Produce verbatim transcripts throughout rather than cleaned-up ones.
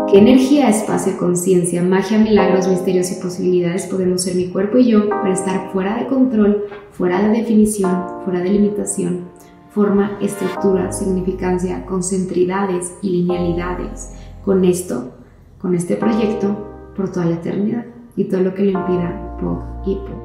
¿Qué energía, espacio, conciencia, magia, milagros, misterios y posibilidades podemos ser mi cuerpo y yo para estar fuera de control, fuera de definición, fuera de limitación, forma, estructura, significancia, concentridades y linealidades, con esto, con este proyecto, por toda la eternidad y todo lo que le impida, Pog y Pog?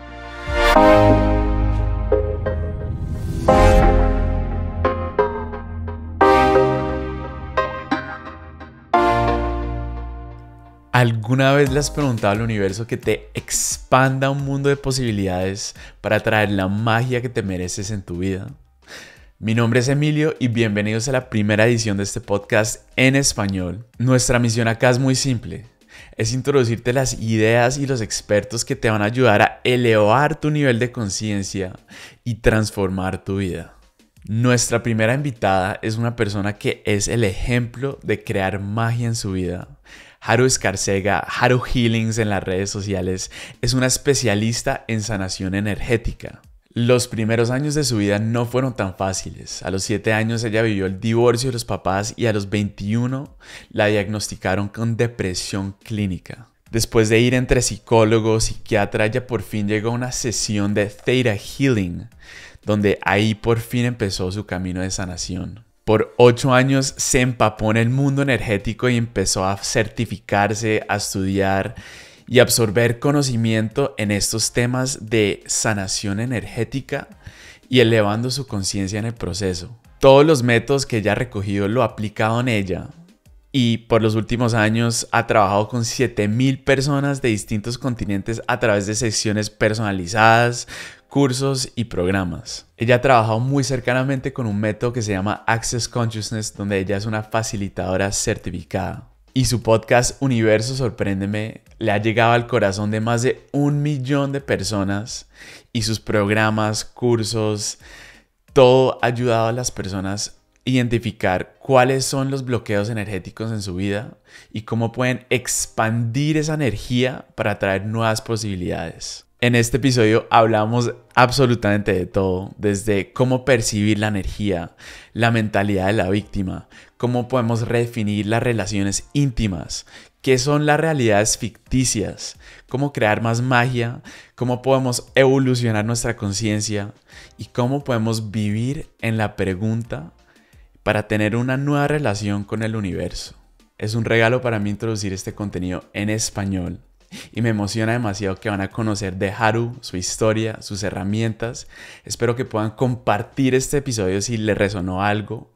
¿Alguna vez le has preguntado al universo que te expanda un mundo de posibilidades para traer la magia que te mereces en tu vida? Mi nombre es Emilio y bienvenidos a la primera edición de este podcast en español. Nuestra misión acá es muy simple. Es introducirte las ideas y los expertos que te van a ayudar a elevar tu nivel de conciencia y transformar tu vida. Nuestra primera invitada es una persona que es el ejemplo de crear magia en su vida. Haru Escarcega, Haru Healings en las redes sociales, es una especialista en sanación energética. Los primeros años de su vida no fueron tan fáciles. A los siete años ella vivió el divorcio de los papás y a los veintiuno la diagnosticaron con depresión clínica. Después de ir entre psicólogo, psiquiatra, ella por fin llegó a una sesión de Theta Healing, donde ahí por fin empezó su camino de sanación. Por ocho años se empapó en el mundo energético y empezó a certificarse, a estudiar y absorber conocimiento en estos temas de sanación energética y elevando su conciencia en el proceso. Todos los métodos que ella ha recogido lo ha aplicado en ella y por los últimos años ha trabajado con siete mil personas de distintos continentes a través de sesiones personalizadas, cursos y programas. Ella ha trabajado muy cercanamente con un método que se llama Access Consciousness, donde ella es una facilitadora certificada. Y su podcast Universo Sorpréndeme le ha llegado al corazón de más de un millón de personas y sus programas, cursos, todo ha ayudado a las personas a identificar cuáles son los bloqueos energéticos en su vida y cómo pueden expandir esa energía para atraer nuevas posibilidades. En este episodio hablamos absolutamente de todo, desde cómo percibir la energía, la mentalidad de la víctima, cómo podemos redefinir las relaciones íntimas, qué son las realidades ficticias, cómo crear más magia, cómo podemos evolucionar nuestra conciencia y cómo podemos vivir en la pregunta para tener una nueva relación con el universo. Es un regalo para mí introducir este contenido en español. Y me emociona demasiado que van a conocer de Haru, su historia, sus herramientas. Espero que puedan compartir este episodio si les resonó algo.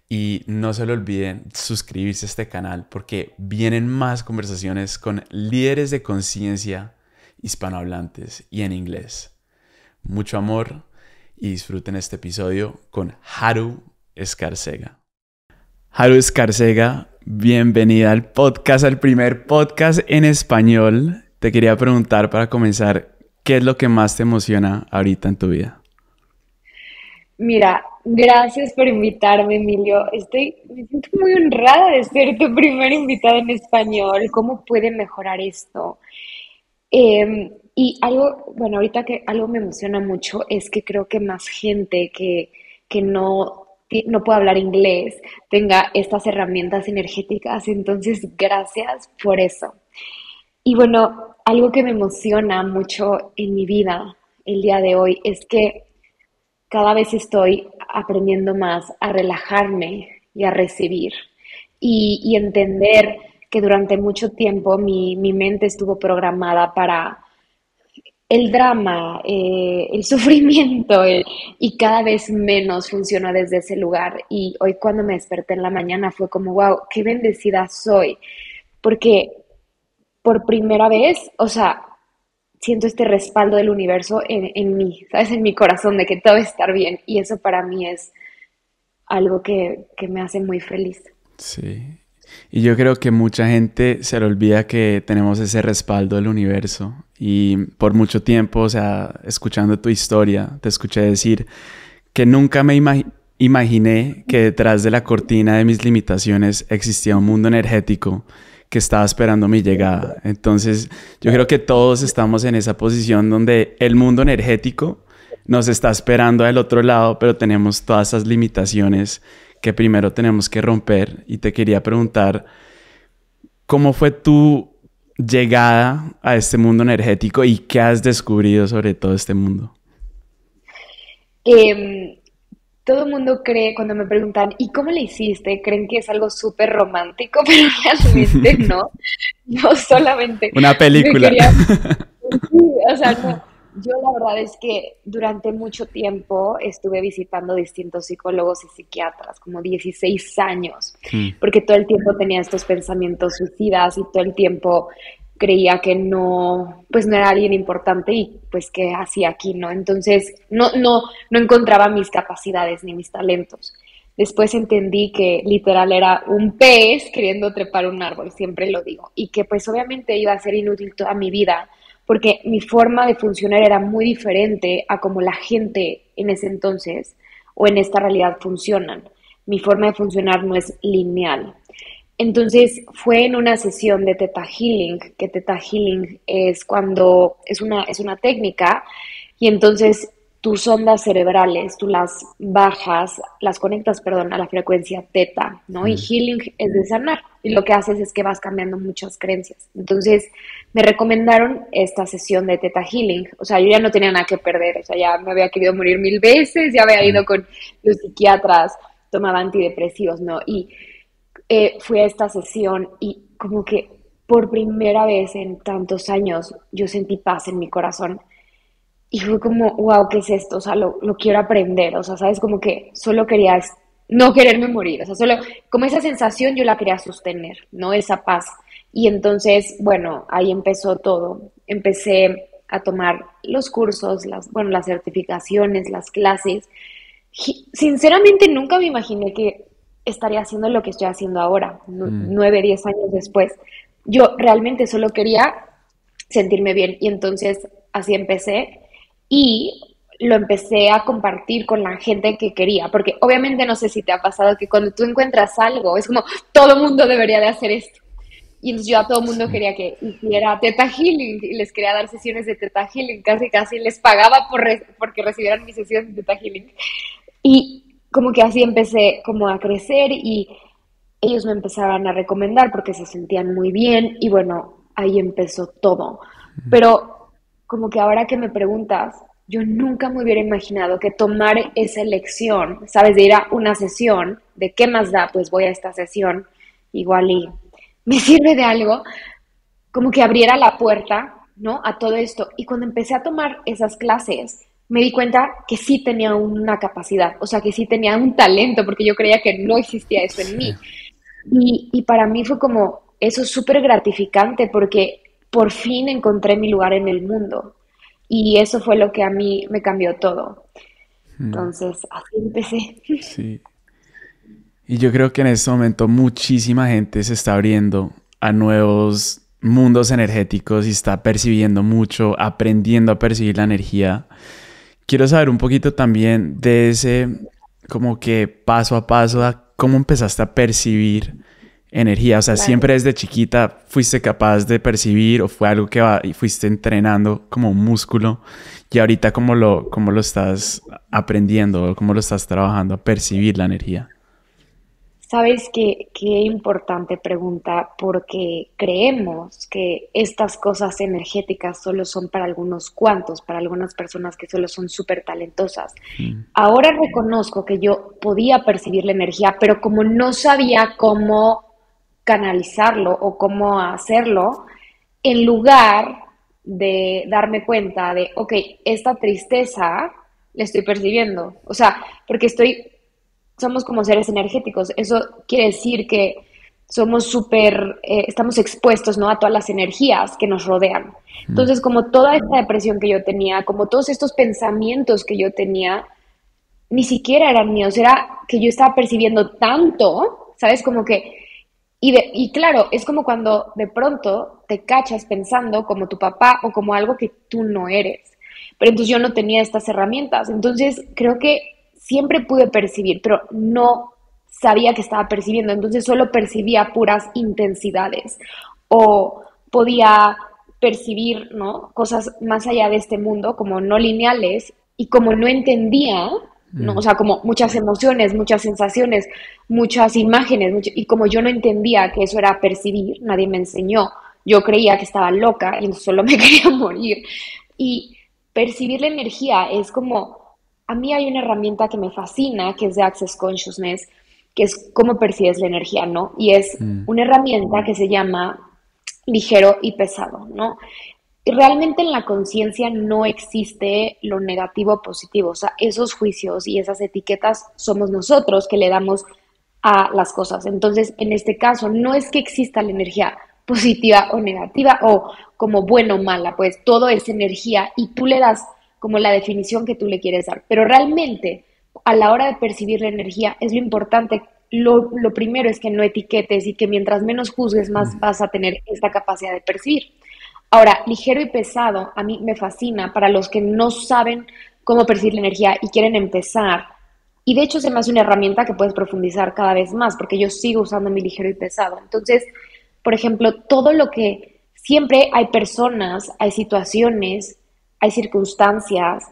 Y no se lo olviden suscribirse a este canal porque vienen más conversaciones con líderes de conciencia hispanohablantes y en inglés. Mucho amor y disfruten este episodio con Haru Escarcega. Haru Escarcega, bienvenida al podcast, al primer podcast en español. Te quería preguntar para comenzar, ¿qué es lo que más te emociona ahorita en tu vida? Mira, gracias por invitarme, Emilio. Estoy, me siento muy honrada de ser tu primera invitada en español. ¿Cómo puede mejorar esto? Eh, y algo, bueno, ahorita que algo me emociona mucho es que creo que más gente que, que no... no puedo hablar inglés, tenga estas herramientas energéticas, entonces gracias por eso. Y bueno, algo que me emociona mucho en mi vida el día de hoy es que cada vez estoy aprendiendo más a relajarme y a recibir y, y entender que durante mucho tiempo mi, mi mente estuvo programada para el drama, eh, el sufrimiento, el, y cada vez menos funciona desde ese lugar. Y hoy cuando me desperté en la mañana fue como, wow, qué bendecida soy, porque por primera vez, o sea, siento este respaldo del universo en, en mí, ¿sabes? En mi corazón, de que todo va a estar bien. Y eso para mí es algo que, que me hace muy feliz. Sí. Y yo creo que mucha gente se le olvida que tenemos ese respaldo del universo. Y por mucho tiempo, o sea, escuchando tu historia, te escuché decir que nunca me imag- imaginé que detrás de la cortina de mis limitaciones existía un mundo energético que estaba esperando mi llegada. Entonces, yo creo que todos estamos en esa posición donde el mundo energético nos está esperando del otro lado, pero tenemos todas esas limitaciones que primero tenemos que romper. Y te quería preguntar, ¿cómo fue tu llegada a este mundo energético y qué has descubrido sobre todo este mundo? Em, Todo el mundo cree, cuando me preguntan, ¿y cómo le hiciste? Creen que es algo súper romántico, pero realmente no. No solamente Una me película. quería... Sí, o sea, no. Yo la verdad es que durante mucho tiempo estuve visitando distintos psicólogos y psiquiatras, como dieciséis años, Mm, porque todo el tiempo tenía estos pensamientos suicidas y todo el tiempo creía que no, pues no era alguien importante y pues qué hacía aquí, ¿no? Entonces no, no, no encontraba mis capacidades ni mis talentos. Después entendí que literal era un pez queriendo trepar un árbol, siempre lo digo, y que pues obviamente iba a ser inútil toda mi vida porque mi forma de funcionar era muy diferente a como la gente en ese entonces o en esta realidad funcionan. Mi forma de funcionar no es lineal. Entonces fue en una sesión de Theta Healing, que Theta Healing es cuando es una, es una técnica y entonces tus ondas cerebrales, tú las bajas, las conectas, perdón, a la frecuencia teta, ¿no? Y mm, healing es de sanar. Y lo que haces es que vas cambiando muchas creencias. Entonces, me recomendaron esta sesión de Theta Healing. O sea, yo ya no tenía nada que perder. O sea, ya me había querido morir mil veces, ya había mm, ido con los psiquiatras, tomaba antidepresivos, ¿no? Y eh, fui a esta sesión y como que por primera vez en tantos años yo sentí paz en mi corazón y fue como, wow, ¿qué es esto? O sea, lo, lo quiero aprender, o sea, ¿sabes? Como que solo quería es- no quererme morir, o sea, solo como esa sensación yo la quería sostener, ¿no? Esa paz. Y entonces, bueno, ahí empezó todo. Empecé a tomar los cursos, las, bueno, las certificaciones, las clases. Gi- Sinceramente, nunca me imaginé que estaría haciendo lo que estoy haciendo ahora, nu- mm. nueve, diez años después. Yo realmente solo quería sentirme bien y entonces así empecé y lo empecé a compartir con la gente que quería, porque obviamente no sé si te ha pasado que cuando tú encuentras algo, es como todo mundo debería de hacer esto. Y entonces yo a todo mundo Sí. quería que hiciera Theta Healing y les quería dar sesiones de Theta Healing, casi casi les pagaba por re- porque recibieran mi sesión de Theta Healing. Y como que así empecé como a crecer y ellos me empezaron a recomendar porque se sentían muy bien y bueno, ahí empezó todo. Pero como que ahora que me preguntas, yo nunca me hubiera imaginado que tomar esa elección, ¿sabes? De ir a una sesión, de qué más da, pues voy a esta sesión, igual y me sirve de algo, como que abriera la puerta, ¿no? A todo esto. Y cuando empecé a tomar esas clases, me di cuenta que sí tenía una capacidad, o sea, que sí tenía un talento, porque yo creía que no existía eso en Sí. mí. Y, y para mí fue como eso súper gratificante porque por fin encontré mi lugar en el mundo. Y eso fue lo que a mí me cambió todo. Mm, Entonces, así empecé. sí. Y yo creo que en este momento muchísima gente se está abriendo a nuevos mundos energéticos y está percibiendo mucho, aprendiendo a percibir la energía. Quiero saber un poquito también de ese, como que paso a paso, a cómo empezaste a percibir energía. O sea, Claro. siempre desde chiquita fuiste capaz de percibir o fue algo que va- y fuiste entrenando como un músculo y ahorita cómo lo, cómo lo estás aprendiendo o cómo lo estás trabajando a percibir la energía. Sabes qué, qué importante pregunta, porque creemos que estas cosas energéticas solo son para algunos cuantos, para algunas personas que solo son súper talentosas. Mm, Ahora reconozco que yo podía percibir la energía, pero como no sabía cómo canalizarlo o cómo hacerlo, en lugar de darme cuenta de, ok, esta tristeza la estoy percibiendo. O sea, porque estoy somos como seres energéticos. Eso quiere decir que somos súper, eh, estamos expuestos, ¿no? A todas las energías que nos rodean. mm, Entonces, como toda esta depresión que yo tenía, como todos estos pensamientos que yo tenía, ni siquiera eran míos, era que yo estaba percibiendo tanto, ¿sabes? Como que, y, de, y claro, es como cuando de pronto te cachas pensando como tu papá o como algo que tú no eres. Pero entonces yo no tenía estas herramientas. Entonces creo que siempre pude percibir, pero no sabía que estaba percibiendo. Entonces solo percibía puras intensidades o podía percibir, ¿no? Cosas más allá de este mundo como no lineales y como no entendía, ¿no? O sea, como muchas emociones, muchas sensaciones, muchas imágenes, mucho- y como yo no entendía que eso era percibir, nadie me enseñó, yo creía que estaba loca y solo me quería morir. Y percibir la energía es como, a mí hay una herramienta que me fascina, que es de Access Consciousness, que es cómo percibes la energía, ¿no? Y es Mm, una herramienta que se llama ligero y pesado, ¿no? Y realmente en la conciencia no existe lo negativo o positivo, o sea, esos juicios y esas etiquetas somos nosotros que le damos a las cosas. Entonces, en este caso, no es que exista la energía positiva o negativa o como buena o mala, pues todo es energía y tú le das como la definición que tú le quieres dar. Pero realmente, a la hora de percibir la energía, es lo importante. Lo, lo primero es que no etiquetes y que mientras menos juzgues, más mm, vas a tener esta capacidad de percibir. Ahora, ligero y pesado, a mí me fascina para los que no saben cómo percibir la energía y quieren empezar. Y de hecho se me hace una herramienta que puedes profundizar cada vez más, porque yo sigo usando mi ligero y pesado. Entonces, por ejemplo, todo lo que siempre hay personas, hay situaciones, hay circunstancias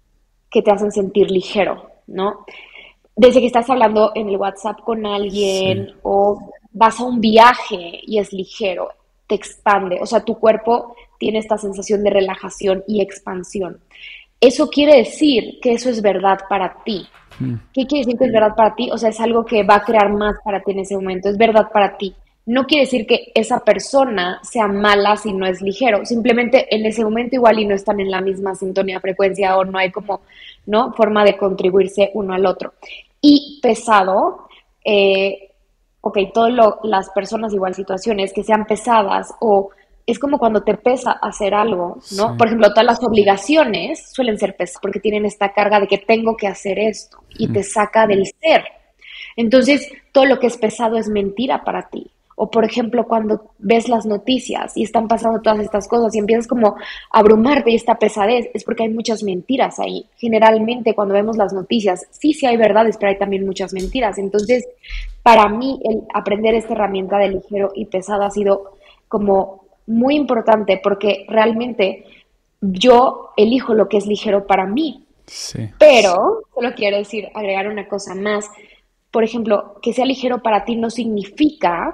que te hacen sentir ligero, ¿no? Desde que estás hablando en el WhatsApp con sí. alguien o vas a un viaje y es ligero, te expande, o sea, tu cuerpo tiene esta sensación de relajación y expansión. Eso quiere decir que eso es verdad para ti. Mm, ¿Qué quiere decir que es verdad para ti? O sea, es algo que va a crear más para ti en ese momento, es verdad para ti. No quiere decir que esa persona sea mala si no es ligero, simplemente en ese momento igual y no están en la misma sintonía, frecuencia o no hay como, ¿no? Forma de contribuirse uno al otro. Y pesado, eh, ok, todas las personas igual situaciones que sean pesadas o es como cuando te pesa hacer algo, ¿no? sí. Por ejemplo, todas las obligaciones suelen ser pesadas porque tienen esta carga de que tengo que hacer esto y Mm, te saca del ser. Entonces, todo lo que es pesado es mentira para ti. O, por ejemplo, cuando ves las noticias y están pasando todas estas cosas y empiezas como a abrumarte y esta pesadez, es porque hay muchas mentiras ahí. Generalmente, cuando vemos las noticias, sí, sí hay verdades, pero hay también muchas mentiras. Entonces, para mí, el aprender esta herramienta de ligero y pesado ha sido como muy importante porque realmente yo elijo lo que es ligero para mí. sí. Pero, solo quiero decir, agregar una cosa más. Por ejemplo, que sea ligero para ti no significa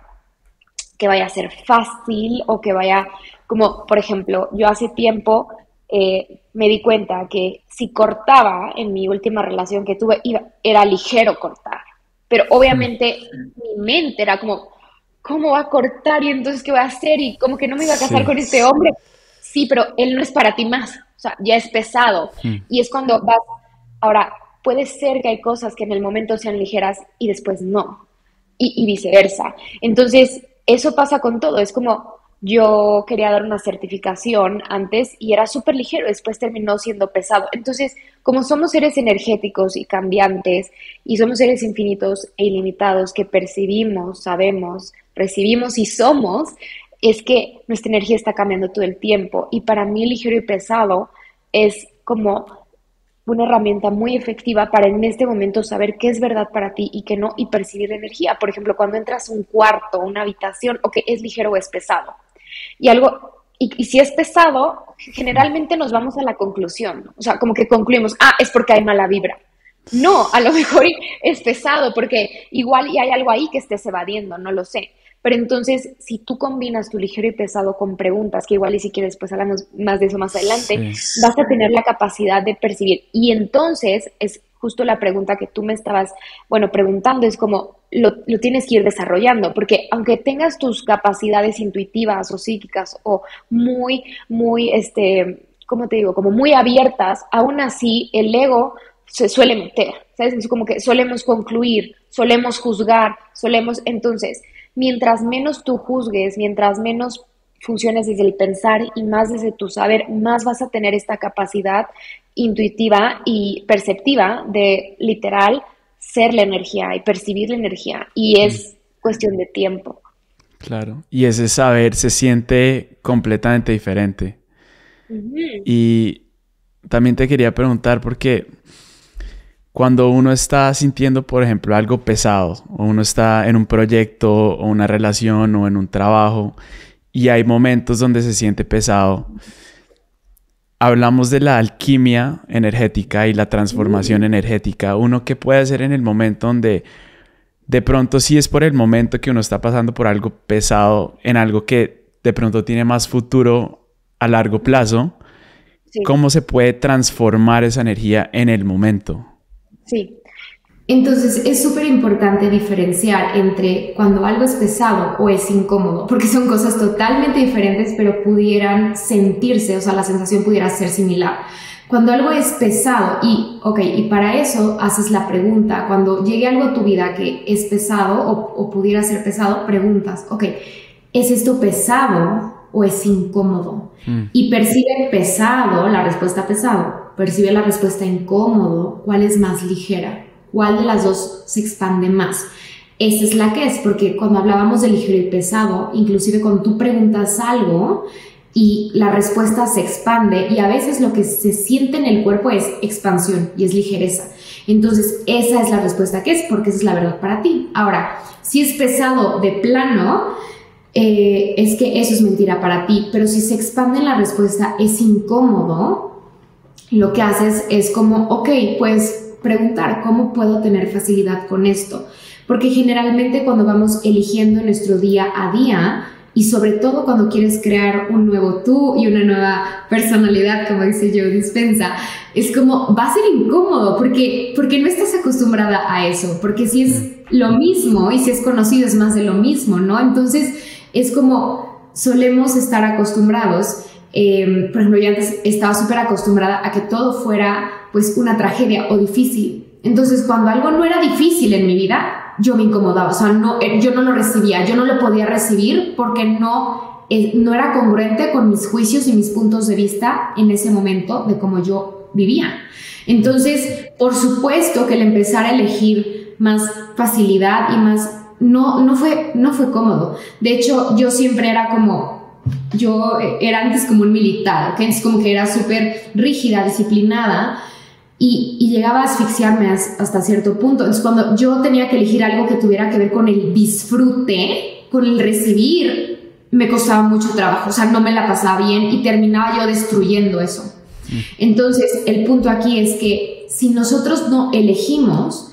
que vaya a ser fácil o que vaya, como por ejemplo, yo hace tiempo eh, me di cuenta que si cortaba en mi última relación que tuve, iba, era ligero cortar. Pero Mm, obviamente mi mente era como, ¿cómo va a cortar? Y entonces, ¿qué voy a hacer? Y como que no me iba a casar sí. con este hombre. Sí, pero él no es para ti más. O sea, ya es pesado. Mm, Y es cuando vas. Ahora, puede ser que hay cosas que en el momento sean ligeras y después no. Y, y viceversa. Entonces, eso pasa con todo. Es como yo quería dar una certificación antes y era súper ligero, después terminó siendo pesado. Entonces, como somos seres energéticos y cambiantes y somos seres infinitos e ilimitados que percibimos, sabemos, recibimos y somos, es que nuestra energía está cambiando todo el tiempo. Y para mí ligero y pesado es como una herramienta muy efectiva para en este momento saber qué es verdad para ti y qué no y percibir la energía. Por ejemplo, cuando entras a un cuarto, una habitación, o que es ligero o es pesado. Y algo, y, y si es pesado, generalmente nos vamos a la conclusión, ¿no? O sea, como que concluimos, ah, es porque hay mala vibra. No, a lo mejor es pesado porque igual y hay algo ahí que estés evadiendo, no lo sé. Pero entonces, si tú combinas tu ligero y pesado con preguntas, que igual y si quieres, pues hablamos más de eso más adelante, sí. vas a tener la capacidad de percibir. Y entonces es justo la pregunta que tú me estabas, bueno, preguntando, es como lo, lo tienes que ir desarrollando, porque aunque tengas tus capacidades intuitivas o psíquicas o muy, muy, este, ¿cómo te digo? Como muy abiertas, aún así el ego se suele meter, ¿sabes? Es como que solemos concluir, solemos juzgar, solemos, entonces, mientras menos tú juzgues, mientras menos funciones desde el pensar y más desde tu saber, más vas a tener esta capacidad intuitiva y perceptiva de literal ser la energía y percibir la energía. Y Mm, es cuestión de tiempo. claro. Y ese saber se siente completamente diferente. Ujú. Y también te quería preguntar porque cuando uno está sintiendo, por ejemplo, algo pesado, o uno está en un proyecto, o una relación, o en un trabajo, y hay momentos donde se siente pesado, hablamos de la alquimia energética y la transformación energética. Uno que puede hacer en el momento donde de pronto sí es por el momento que uno está pasando por algo pesado, en algo que de pronto tiene más futuro a largo plazo. Sí. ¿Cómo se puede transformar esa energía en el momento? Sí. Entonces es súper importante diferenciar entre cuando algo es pesado o es incómodo, porque son cosas totalmente diferentes, pero pudieran sentirse, o sea, la sensación pudiera ser similar. Cuando algo es pesado y, ok, y para eso haces la pregunta, cuando llegue algo a tu vida que es pesado o, o pudiera ser pesado, preguntas, ok, ¿es esto pesado o es incómodo? Mm. Y percibe pesado, la respuesta pesado, percibe la respuesta incómodo, ¿cuál es más ligera? ¿Cuál de las dos se expande más? Esa es la que es, porque cuando hablábamos de ligero y pesado, inclusive cuando tú preguntas algo y la respuesta se expande, y a veces lo que se siente en el cuerpo es expansión y es ligereza. Entonces, esa es la respuesta que es, porque esa es la verdad para ti. Ahora, si es pesado de plano, eh, es que eso es mentira para ti, pero si se expande en la respuesta es incómodo, lo que haces es como, ok, pues preguntar cómo puedo tener facilidad con esto, porque generalmente cuando vamos eligiendo nuestro día a día y sobre todo cuando quieres crear un nuevo tú y una nueva personalidad, como dice Joe Dispenza, es como va a ser incómodo porque, porque no estás acostumbrada a eso, porque si es lo mismo y si es conocido es más de lo mismo, ¿no? Entonces es como solemos estar acostumbrados. Eh, por ejemplo, yo antes estaba súper acostumbrada a que todo fuera pues una tragedia o difícil. Entonces, cuando algo no era difícil en mi vida, yo me incomodaba. O sea, no, yo no lo recibía, yo no lo podía recibir porque no, eh, no era congruente con mis juicios y mis puntos de vista en ese momento de cómo yo vivía. Entonces, por supuesto que el empezar a elegir más facilidad y más... No, no, fue, no fue cómodo. De hecho, yo siempre era como... Yo era antes como un militar, ¿okay? Es como que era súper rígida, disciplinada y, y llegaba a asfixiarme hasta cierto punto. Entonces, cuando yo tenía que elegir algo que tuviera que ver con el disfrute, con el recibir, me costaba mucho trabajo. O sea, no me la pasaba bien y terminaba yo destruyendo eso. Entonces, el punto aquí es que si nosotros no elegimos,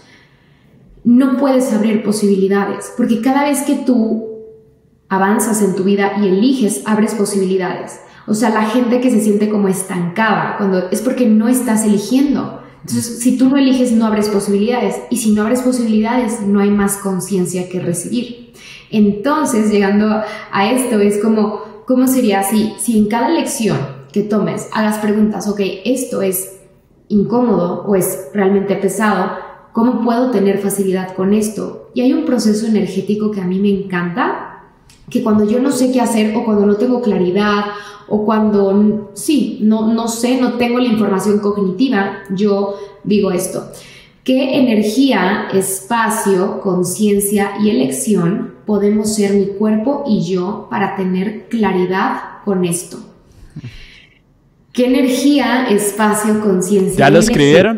no puedes abrir posibilidades, porque cada vez que tú avanzas en tu vida y eliges, abres posibilidades. O sea, la gente que se siente como estancada cuando es porque no estás eligiendo. Entonces, si tú no eliges, no abres posibilidades. Y si no abres posibilidades, no hay más conciencia que recibir. Entonces, llegando a esto, es como, ¿cómo sería si, si en cada lección que tomes hagas preguntas, ok, esto es incómodo o es realmente pesado, ¿cómo puedo tener facilidad con esto? Y hay un proceso energético que a mí me encanta, que cuando yo no sé qué hacer o cuando no tengo claridad o cuando, sí, no, no sé, no tengo la información cognitiva, yo digo esto. ¿Qué energía, espacio, conciencia y elección podemos ser mi cuerpo y yo para tener claridad con esto? ¿Qué energía, espacio, conciencia? ¿Ya lo escribieron?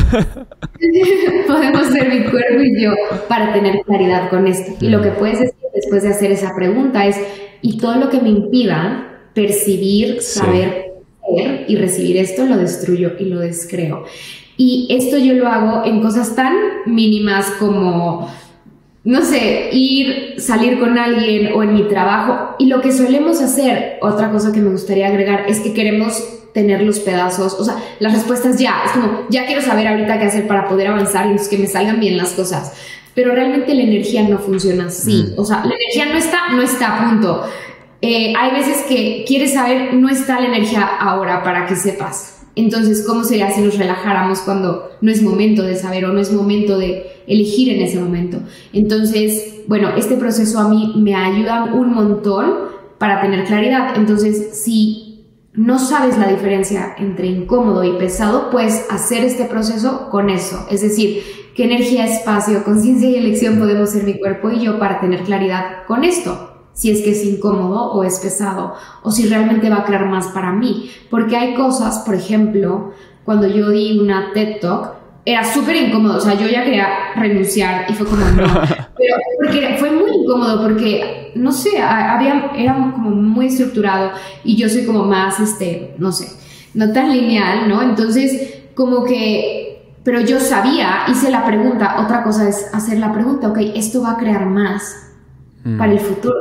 Podemos ser mi cuerpo y yo para tener claridad con esto. Y lo que puedes decir después de hacer esa pregunta es, y todo lo que me impida percibir, sí. saber, ver y recibir esto, lo destruyo y lo descreo. Y esto yo lo hago en cosas tan mínimas como, no sé, ir, salir con alguien o en mi trabajo. Y lo que solemos hacer, otra cosa que me gustaría agregar, es que queremos tener los pedazos, o sea, las respuestas ya, es como, ya quiero saber ahorita qué hacer para poder avanzar y que me salgan bien las cosas, pero realmente la energía no funciona así, mm. o sea, la energía no está, no está a punto, eh, hay veces que quieres saber, no está la energía ahora para que sepas, entonces, ¿cómo sería si nos relajáramos cuando no es momento de saber o no es momento de elegir en ese momento? Entonces, bueno, este proceso a mí me ayuda un montón para tener claridad, entonces, si no sabes la diferencia entre incómodo y pesado, puedes hacer este proceso con eso. Es decir, ¿qué energía, espacio, conciencia y elección podemos ser mi cuerpo y yo para tener claridad con esto? Si es que es incómodo o es pesado, o si realmente va a crear más para mí. Porque hay cosas, por ejemplo, cuando yo di una TED Talk, era súper incómodo, o sea, yo ya quería renunciar y fue como no, pero porque fue muy incómodo porque, no sé, había, era como muy estructurado y yo soy como más, este, no sé, no tan lineal, ¿no? Entonces, como que, pero yo sabía, hice la pregunta, otra cosa es hacer la pregunta, ok, esto va a crear más mm. para el futuro.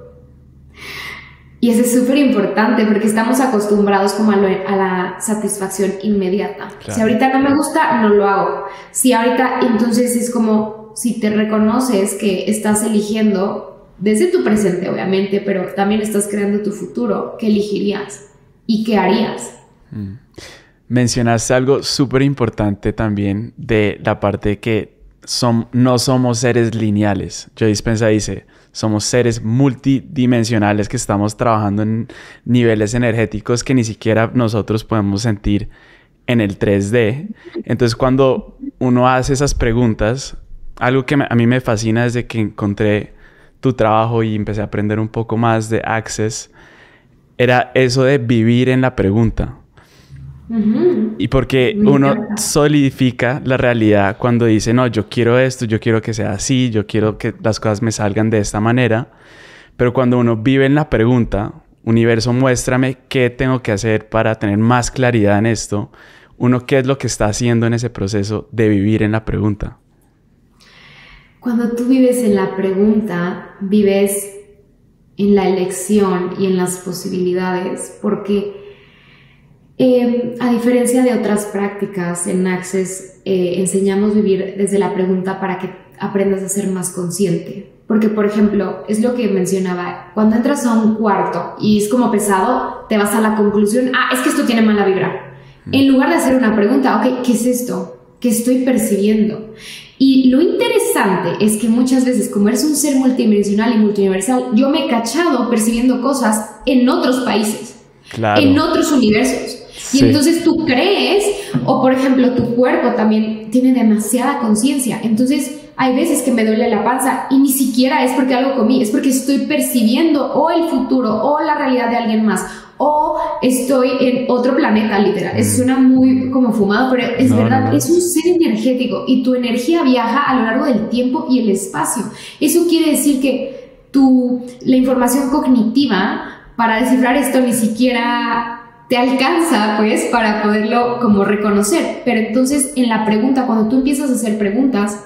Y eso es súper importante porque estamos acostumbrados como a, lo, a la satisfacción inmediata. Claro. Si ahorita no me gusta, no lo hago. Si ahorita, entonces es como si te reconoces que estás eligiendo desde tu presente, obviamente, pero también estás creando tu futuro, ¿qué elegirías? ¿Y qué harías? Mm. Mencionaste algo súper importante también de la parte de que son, no somos seres lineales. Joe Dispenza dice, somos seres multidimensionales que estamos trabajando en niveles energéticos que ni siquiera nosotros podemos sentir en el tres D. Entonces, cuando uno hace esas preguntas, algo que a mí me fascina desde que encontré tu trabajo y empecé a aprender un poco más de Access, era eso de vivir en la pregunta. Uh-huh. Y porque uno solidifica la realidad cuando dice, no, yo quiero esto, yo quiero que sea así, yo quiero que las cosas me salgan de esta manera. Pero cuando uno vive en la pregunta, universo, muéstrame qué tengo que hacer para tener más claridad en esto, uno qué es lo que está haciendo en ese proceso de vivir en la pregunta. Cuando tú vives en la pregunta, vives en la elección y en las posibilidades, porque Eh, a diferencia de otras prácticas en Access, eh, enseñamos vivir desde la pregunta para que aprendas a ser más consciente. Porque, por ejemplo, es lo que mencionaba, cuando entras a un cuarto y es como pesado, te vas a la conclusión, ah, es que esto tiene mala vibra. Mm. En lugar de hacer una pregunta, ok, ¿qué es esto? ¿Qué estoy percibiendo? Y lo interesante es que muchas veces, como eres un ser multidimensional y multiuniversal, yo me he cachado percibiendo cosas en otros países, claro, en otros universos. Y sí, entonces tú crees, o por ejemplo tu cuerpo también tiene demasiada conciencia, entonces hay veces que me duele la panza y ni siquiera es porque algo comí, es porque estoy percibiendo o el futuro o la realidad de alguien más, o estoy en otro planeta, literal. Eso suena muy como fumado, pero es no, verdad, no, no. Es un ser energético y tu energía viaja a lo largo del tiempo y el espacio. Eso quiere decir que tu, la información cognitiva para descifrar esto ni siquiera te alcanza, pues, para poderlo como reconocer. Pero entonces, en la pregunta, cuando tú empiezas a hacer preguntas,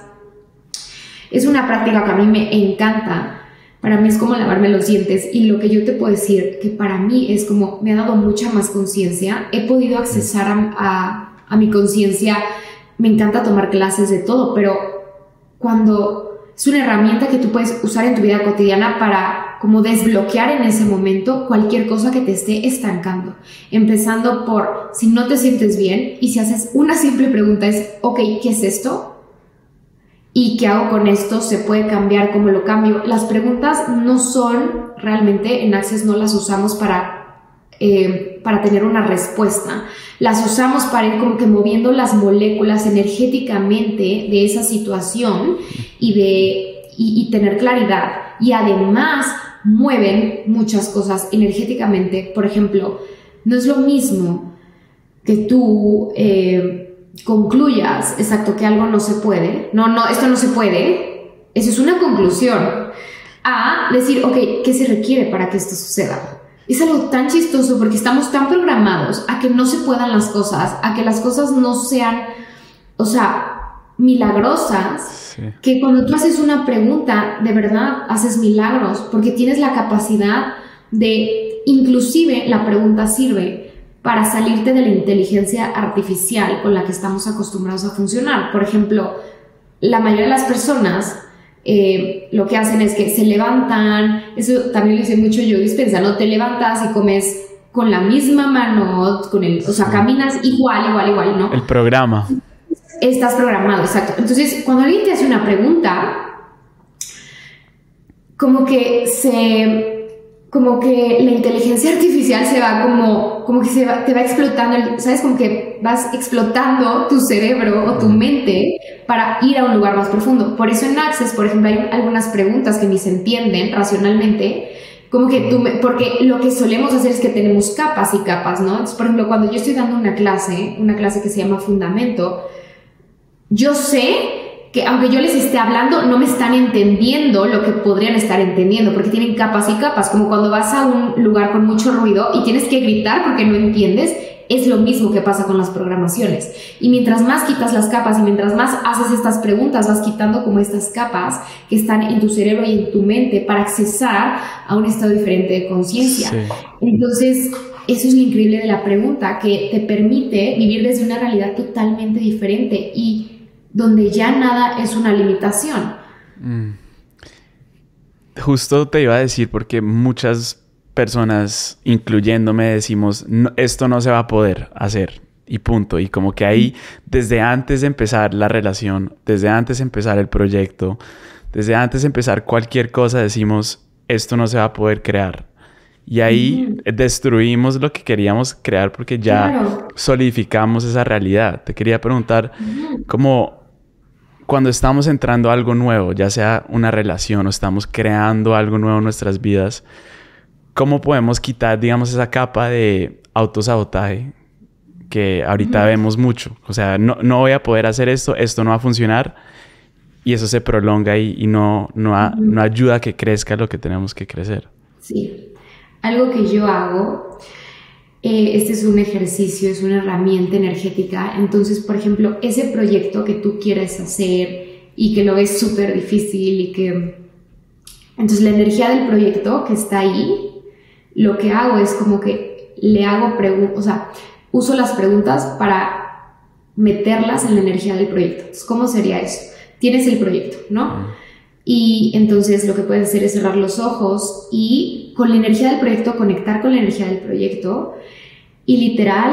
es una práctica que a mí me encanta. Para mí es como lavarme los dientes. Y lo que yo te puedo decir, que para mí es como, me ha dado mucha más conciencia. He podido accesar a, a, a mi conciencia. Me encanta tomar clases de todo, pero cuando es una herramienta que tú puedes usar en tu vida cotidiana para como desbloquear en ese momento cualquier cosa que te esté estancando. Empezando por, si no te sientes bien y si haces una simple pregunta es, ok, ¿qué es esto? ¿Y qué hago con esto? ¿Se puede cambiar? ¿Cómo lo cambio? Las preguntas no son, realmente en Access no las usamos para, eh, para tener una respuesta. Las usamos para ir como que moviendo las moléculas energéticamente de esa situación y, de, y, y tener claridad. Y además mueven muchas cosas energéticamente. Por ejemplo, no es lo mismo que tú eh, concluyas, exacto, que algo no se puede. No, no, esto no se puede. Eso es una conclusión. A decir, ok, ¿qué se requiere para que esto suceda? Es algo tan chistoso porque estamos tan programados a que no se puedan las cosas, a que las cosas no sean, o sea, milagrosas, sí, que cuando tú haces una pregunta, de verdad haces milagros, porque tienes la capacidad de, inclusive la pregunta sirve para salirte de la inteligencia artificial con la que estamos acostumbrados a funcionar. Por ejemplo, la mayoría de las personas eh, lo que hacen es que se levantan, eso también lo dice mucho Joe Dispenza, ¿no? Te levantas y comes con la misma mano, con el, o sea, caminas igual, igual, igual, ¿no? El programa. Estás programado, exacto. Entonces, cuando alguien te hace una pregunta, como que se... como que la inteligencia artificial se va como, como que se va, te va explotando, ¿sabes? Como que vas explotando tu cerebro o tu mente para ir a un lugar más profundo. Por eso en Access, por ejemplo, hay algunas preguntas que ni se entienden racionalmente, como que tú, me, porque lo que solemos hacer es que tenemos capas y capas, ¿no? Entonces, por ejemplo, cuando yo estoy dando una clase, una clase que se llama Fundamento, yo sé que aunque yo les esté hablando, no me están entendiendo lo que podrían estar entendiendo, porque tienen capas y capas, como cuando vas a un lugar con mucho ruido y tienes que gritar porque no entiendes, es lo mismo que pasa con las programaciones. Y mientras más quitas las capas y mientras más haces estas preguntas, vas quitando como estas capas que están en tu cerebro y en tu mente para accesar a un estado diferente de conciencia. Sí. Entonces, eso es lo increíble de la pregunta, que te permite vivir desde una realidad totalmente diferente y donde ya nada es una limitación. Mm. Justo te iba a decir, porque muchas personas, incluyéndome, decimos, no, esto no se va a poder hacer y punto. Y como que ahí, desde antes de empezar la relación, desde antes de empezar el proyecto, desde antes de empezar cualquier cosa, decimos, esto no se va a poder crear. Y ahí uh-huh. destruimos lo que queríamos crear porque ya claro. solidificamos esa realidad. Te quería preguntar, uh-huh. ¿cómo cuando estamos entrando a algo nuevo, ya sea una relación o estamos creando algo nuevo en nuestras vidas, cómo podemos quitar, digamos, esa capa de autosabotaje que ahorita uh-huh. vemos mucho? O sea, no, no voy a poder hacer esto, esto no va a funcionar y eso se prolonga y, y no, no, a, uh-huh. no ayuda a que crezca lo que tenemos que crecer. Sí. Algo que yo hago, eh, este es un ejercicio, es una herramienta energética. Entonces, por ejemplo, ese proyecto que tú quieres hacer y que lo ves súper difícil y que... Entonces, la energía del proyecto que está ahí, lo que hago es como que le hago preguntas, o sea, uso las preguntas para meterlas en la energía del proyecto. Entonces, ¿cómo sería eso? Tienes el proyecto, ¿no? Y entonces lo que puedes hacer es cerrar los ojos y con la energía del proyecto, conectar con la energía del proyecto y literal,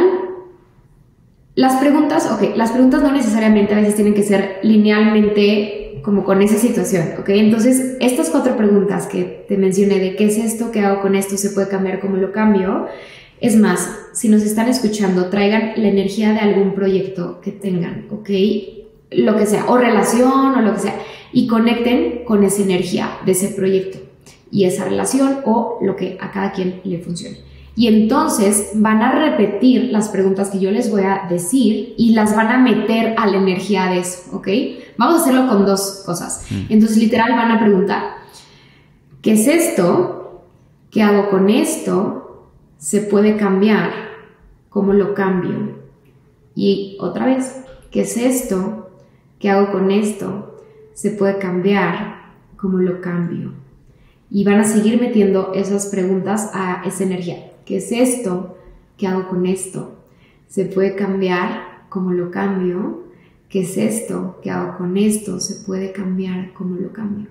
las preguntas, ok, las preguntas no necesariamente a veces tienen que ser linealmente como con esa situación, ok, entonces estas cuatro preguntas que te mencioné de qué es esto, qué hago con esto, se puede cambiar, cómo lo cambio, es más, si nos están escuchando, traigan la energía de algún proyecto que tengan, ok, lo que sea, o relación o lo que sea, y conecten con esa energía de ese proyecto y esa relación o lo que a cada quien le funcione. Y entonces van a repetir las preguntas que yo les voy a decir y las van a meter a la energía de eso, ¿ok? Vamos a hacerlo con dos cosas. Entonces, literal, van a preguntar, ¿qué es esto? ¿Qué hago con esto? ¿Se puede cambiar? ¿Cómo lo cambio? Y otra vez, ¿qué es esto? ¿Qué hago con esto? ¿Se puede cambiar? ¿Cómo lo cambio? Y van a seguir metiendo esas preguntas a esa energía. ¿Qué es esto? ¿Qué hago con esto? ¿Se puede cambiar? ¿Cómo lo cambio? ¿Qué es esto? ¿Qué hago con esto? ¿Se puede cambiar? ¿Cómo lo cambio?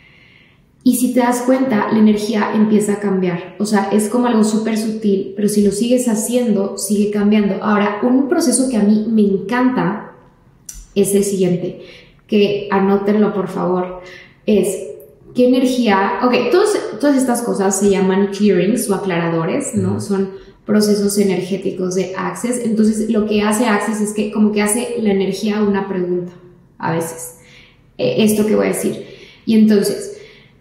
Y si te das cuenta, la energía empieza a cambiar. O sea, es como algo súper sutil, pero si lo sigues haciendo, sigue cambiando. Ahora, un proceso que a mí me encanta es el siguiente, que anótenlo por favor, es qué energía, ok, todos, todas estas cosas se llaman clearings o aclaradores, ¿no? Son procesos energéticos de Access. Entonces lo que hace Access es que como que hace la energía una pregunta, a veces, eh, esto que voy a decir. Y entonces,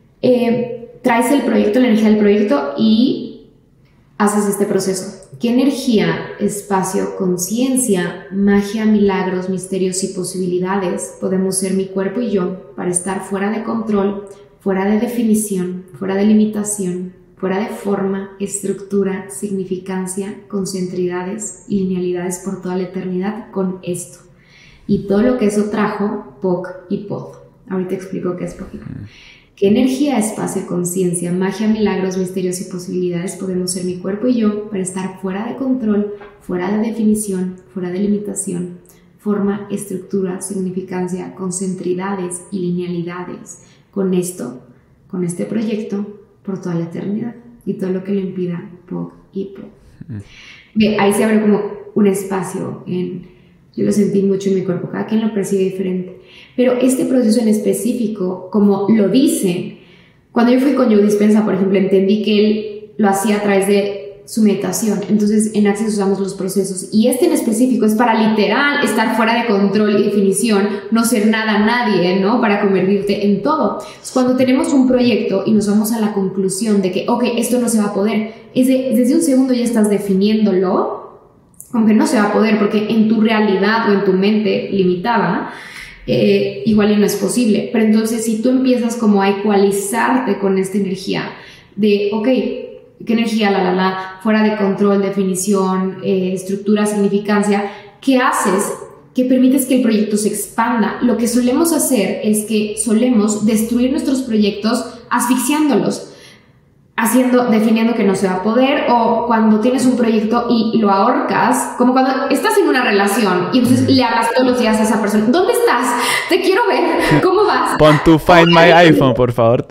eh, traes el proyecto, la energía del proyecto y haces este proceso. ¿Qué energía, espacio, conciencia, magia, milagros, misterios y posibilidades podemos ser mi cuerpo y yo para estar fuera de control, fuera de definición, fuera de limitación, fuera de forma, estructura, significancia, concentridades y linealidades por toda la eternidad con esto? Y todo lo que eso trajo, P O C y P O D. Ahorita explico qué es P O C y P O D. ¿Qué energía, espacio, conciencia, magia, milagros, misterios y posibilidades podemos ser mi cuerpo y yo para estar fuera de control, fuera de definición, fuera de limitación, forma, estructura, significancia, concentridades y linealidades con esto, con este proyecto, por toda la eternidad y todo lo que le impida P O C y P O D? Mm. Ve, ahí se abre como un espacio en... Yo lo sentí mucho en mi cuerpo, cada quien lo percibe diferente. Pero este proceso en específico, como lo dicen, cuando yo fui con Joe Dispenza, por ejemplo, entendí que él lo hacía a través de su meditación. Entonces, en Access usamos los procesos. Y este en específico es para literal estar fuera de control y definición, no ser nada, nadie, ¿no? Para convertirte en todo. Entonces, cuando tenemos un proyecto y nos vamos a la conclusión de que, ok, esto no se va a poder, es de, desde un segundo ya estás definiéndolo, como que no se va a poder porque en tu realidad o en tu mente limitada eh, igual y no es posible. Pero entonces si tú empiezas como a ecualizarte con esta energía de ok, qué energía, la, la, la, fuera de control, definición, eh, estructura, significancia. ¿Qué haces? Que permites que el proyecto se expanda. Lo que solemos hacer es que solemos destruir nuestros proyectos asfixiándolos, haciendo, definiendo que no se va a poder, o cuando tienes un proyecto y lo ahorcas, como cuando estás en una relación y entonces le hablas todos los días a esa persona, ¿dónde estás? Te quiero ver, ¿cómo vas? Pon tu Find My iPhone, por favor.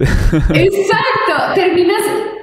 Exacto, terminas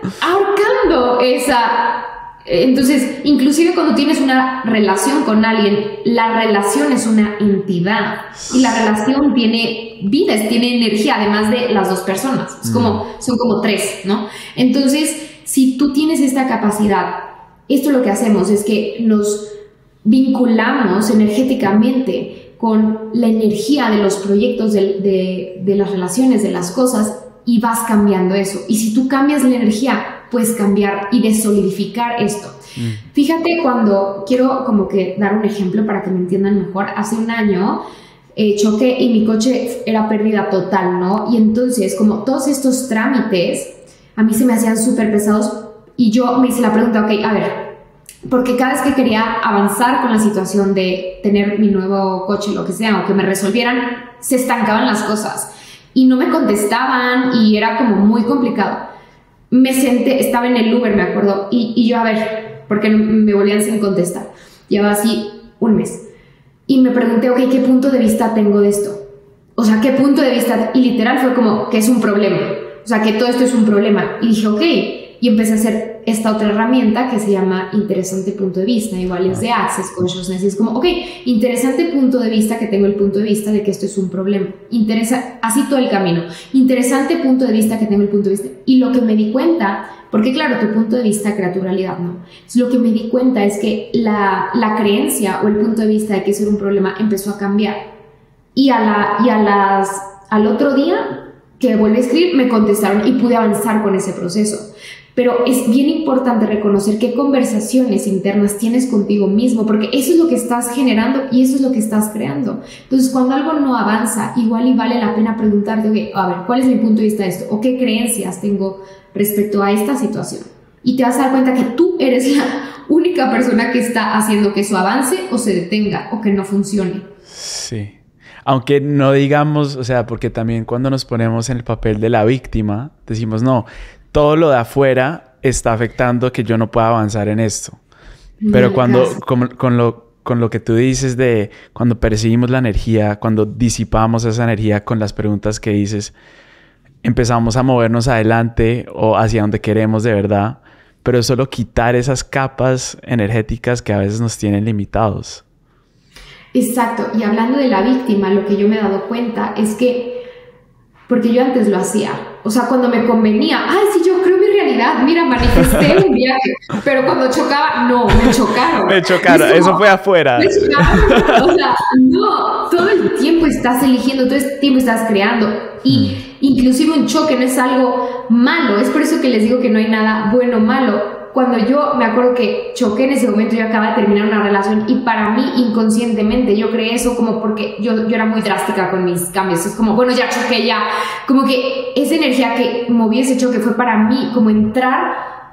ahorcando esa... Entonces, inclusive cuando tienes una relación con alguien, la relación es una entidad y la relación tiene vidas, tiene energía, además de las dos personas. Es como, son como tres, ¿no? Entonces, si tú tienes esta capacidad, esto lo que hacemos es que nos vinculamos energéticamente con la energía de los proyectos, de, de, de las relaciones, de las cosas, y vas cambiando eso. Y si tú cambias la energía, puedes cambiar y desolidificar esto. Mm. Fíjate, cuando quiero como que dar un ejemplo para que me entiendan mejor. Hace un año eh, choqué y mi coche era pérdida total, ¿no? Y entonces, como todos estos trámites a mí se me hacían súper pesados y yo me hice la pregunta, ok, a ver, porque cada vez que quería avanzar con la situación de tener mi nuevo coche, lo que sea, o que me resolvieran, se estancaban las cosas y no me contestaban y era como muy complicado. Me senté, estaba en el Uber, me acuerdo, y, y yo, a ver, porque me volvían sin contestar. Llevaba así un mes. Y me pregunté, ok, ¿qué punto de vista tengo de esto? O sea, ¿qué punto de vista? Y literal fue como que es un problema. O sea, que todo esto es un problema. Y dije, ok. Y empecé a hacer esta otra herramienta que se llama interesante punto de vista. Igual es de Access Consciousness. Y es como, ok, interesante punto de vista, que tengo el punto de vista de que esto es un problema. Interesa, así todo el camino. Interesante punto de vista, que tengo el punto de vista. Y lo que me di cuenta, porque claro, tu punto de vista crea tu realidad, ¿no? Entonces, lo que me di cuenta es que la, la creencia o el punto de vista de que eso era un problema empezó a cambiar. Y, a la, y a las, al otro día que volví a escribir, me contestaron y pude avanzar con ese proceso. Pero es bien importante reconocer qué conversaciones internas tienes contigo mismo, porque eso es lo que estás generando y eso es lo que estás creando. Entonces, cuando algo no avanza, igual y vale la pena preguntarte, okay, a ver, ¿cuál es mi punto de vista de esto? ¿O qué creencias tengo respecto a esta situación? Y te vas a dar cuenta que tú eres la única persona que está haciendo que eso avance o se detenga o que no funcione. Sí. Aunque no digamos, o sea, porque también cuando nos ponemos en el papel de la víctima, decimos, no, todo lo de afuera está afectando que yo no pueda avanzar en esto. Pero cuando, con, con, lo, con lo que tú dices de cuando percibimos la energía, cuando disipamos esa energía con las preguntas que dices, empezamos a movernos adelante o hacia donde queremos de verdad, pero es solo quitar esas capas energéticas que a veces nos tienen limitados. Exacto. Y hablando de la víctima, lo que yo me he dado cuenta es que, porque yo antes lo hacía, o sea, cuando me convenía, ay, sí, yo creo mi realidad, mira, manifesté un viaje, pero cuando chocaba, no, me chocaron. Me chocaron, como, eso fue afuera. Me chocaron, o sea, no, todo el tiempo estás eligiendo, todo el tiempo estás creando, y mm. inclusive un choque no es algo malo, es por eso que les digo que no hay nada bueno o malo. Cuando yo me acuerdo que choqué en ese momento, yo acababa de terminar una relación y para mí inconscientemente yo creé eso como porque yo, yo era muy drástica con mis cambios. Es como, bueno, ya choqué, ya. Como que esa energía que moví ese choque fue para mí como entrar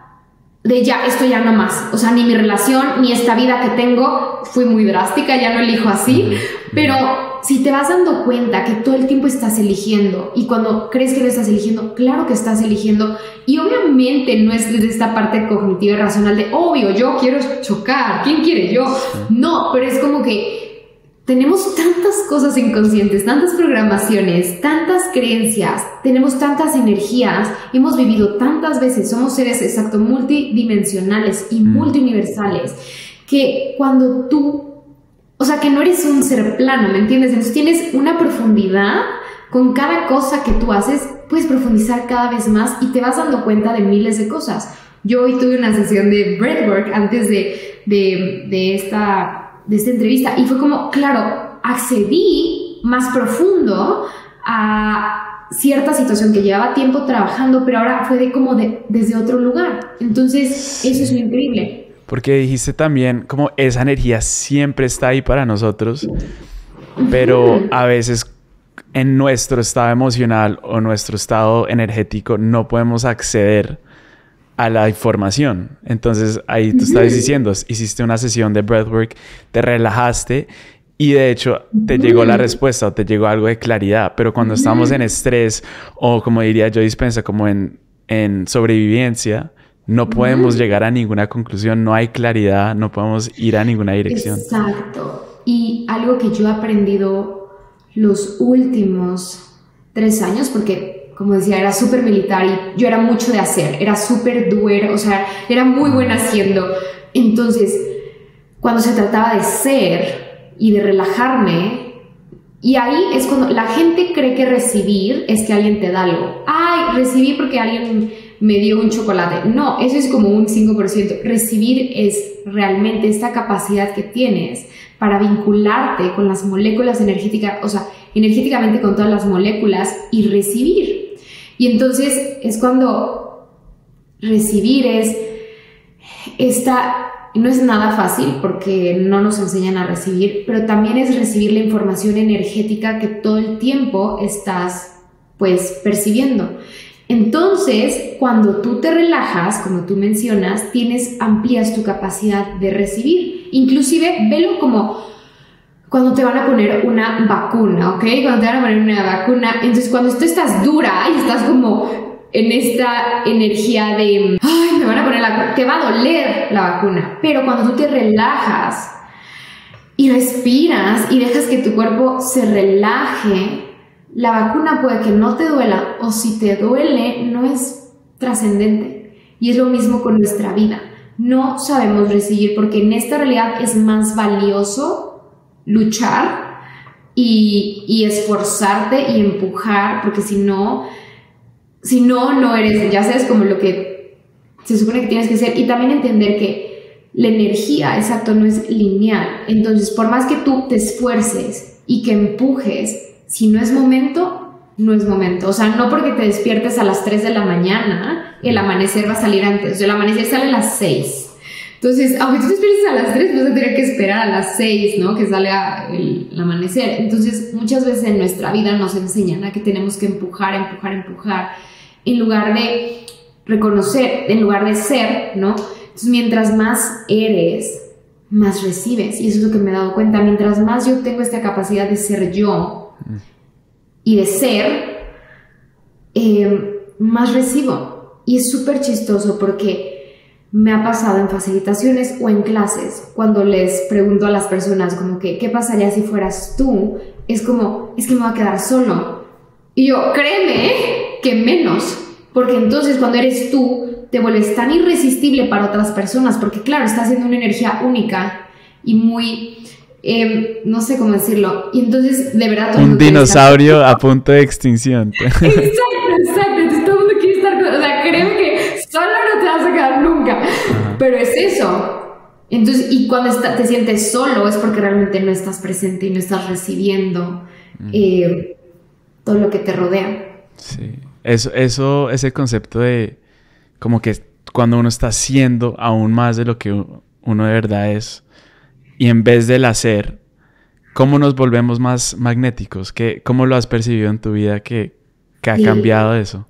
de ya, esto ya no más. O sea, ni mi relación, ni esta vida que tengo, fui muy drástica, ya no elijo así. Pero si te vas dando cuenta que todo el tiempo estás eligiendo y cuando crees que no estás eligiendo, claro que estás eligiendo. Y obviamente no es desde esta parte cognitiva y racional de, obvio, yo quiero chocar, ¿quién quiere yo? No, pero es como que tenemos tantas cosas inconscientes, tantas programaciones, tantas creencias, tenemos tantas energías, hemos vivido tantas veces, somos seres exacto multidimensionales y multiuniversales, que cuando tú, o sea, que no eres un ser plano, ¿me entiendes? Entonces tienes una profundidad. Con cada cosa que tú haces, puedes profundizar cada vez más y te vas dando cuenta de miles de cosas. Yo hoy tuve una sesión de breathwork antes de, de, de, esta, de esta entrevista y fue como, claro, accedí más profundo a cierta situación que llevaba tiempo trabajando, pero ahora fue de como de, desde otro lugar. Entonces, eso es lo increíble. Porque dijiste también como esa energía siempre está ahí para nosotros, pero uh-huh. a veces en nuestro estado emocional o nuestro estado energético no podemos acceder a la información. Entonces ahí tú estabas diciendo, hiciste una sesión de breathwork, te relajaste y de hecho te llegó la respuesta o te llegó algo de claridad. Pero cuando estamos en estrés o como diría Joe Dispenza, como en, en sobrevivencia, no podemos llegar a ninguna conclusión, no hay claridad, no podemos ir a ninguna dirección. Exacto. Y algo que yo he aprendido los últimos tres años, porque como decía, era súper militar y yo era mucho de hacer, era súper doer, o sea, era muy buena haciendo. Entonces, cuando se trataba de ser y de relajarme, y ahí es cuando la gente cree que recibir es que alguien te da algo. Ay, recibí porque alguien me dio un chocolate. No, eso es como un cinco por ciento. Recibir es realmente esta capacidad que tienes para vincularte con las moléculas energéticas, o sea, energéticamente con todas las moléculas y recibir. Y entonces es cuando recibir es esta, no es nada fácil porque no nos enseñan a recibir, pero también es recibir la información energética que todo el tiempo estás pues percibiendo. Entonces, cuando tú te relajas, como tú mencionas, tienes, amplías tu capacidad de recibir. Inclusive, velo como cuando te van a poner una vacuna, ¿ok? Cuando te van a poner una vacuna, entonces cuando tú estás dura y estás como en esta energía de, ay, me van a poner la vacuna, te va a doler la vacuna. Pero cuando tú te relajas y respiras y dejas que tu cuerpo se relaje, la vacuna puede que no te duela, o si te duele, no es trascendente. Y es lo mismo con nuestra vida. No sabemos recibir porque en esta realidad es más valioso luchar y, y esforzarte y empujar, porque si no, si no, no eres, ya sabes, como lo que se supone que tienes que ser. Y también entender que la energía, exacto, no es lineal. Entonces, por más que tú te esfuerces y que empujes, si no es momento, no es momento. O sea, no porque te despiertes a las tres de la mañana, el amanecer va a salir antes. O sea, el amanecer sale a las seis. Entonces, aunque tú te despiertes a las tres, vas a tener que esperar a las seis, ¿no? Que salga el, el amanecer. Entonces, muchas veces en nuestra vida nos enseñan a que tenemos que empujar, empujar, empujar, en lugar de reconocer, en lugar de ser, ¿no? Entonces, mientras más eres, más recibes. Y eso es lo que me he dado cuenta. Mientras más yo tengo esta capacidad de ser yo, y de ser, eh, más recibo. Y es súper chistoso porque me ha pasado en facilitaciones o en clases, cuando les pregunto a las personas como que, ¿qué pasaría si fueras tú? Es como, es que me voy a quedar solo. Y yo, créeme que menos, porque entonces cuando eres tú, te vuelves tan irresistible para otras personas, porque claro, estás haciendo una energía única y muy... Eh, no sé cómo decirlo. Y entonces, de verdad... Un dinosaurio estar... a punto de extinción. Exacto, exacto. Entonces todo el mundo quiere estar... O sea, creo que solo no te vas a quedar nunca. Ajá. Pero es eso. Entonces, y cuando está, te sientes solo es porque realmente no estás presente y no estás recibiendo mm. eh, todo lo que te rodea. Sí. Eso, eso, ese concepto de como que cuando uno está haciendo aún más de lo que uno de verdad es, y en vez del hacer, ¿cómo nos volvemos más magnéticos? ¿Qué, ¿Cómo lo has percibido en tu vida que, que ha sí. cambiado eso?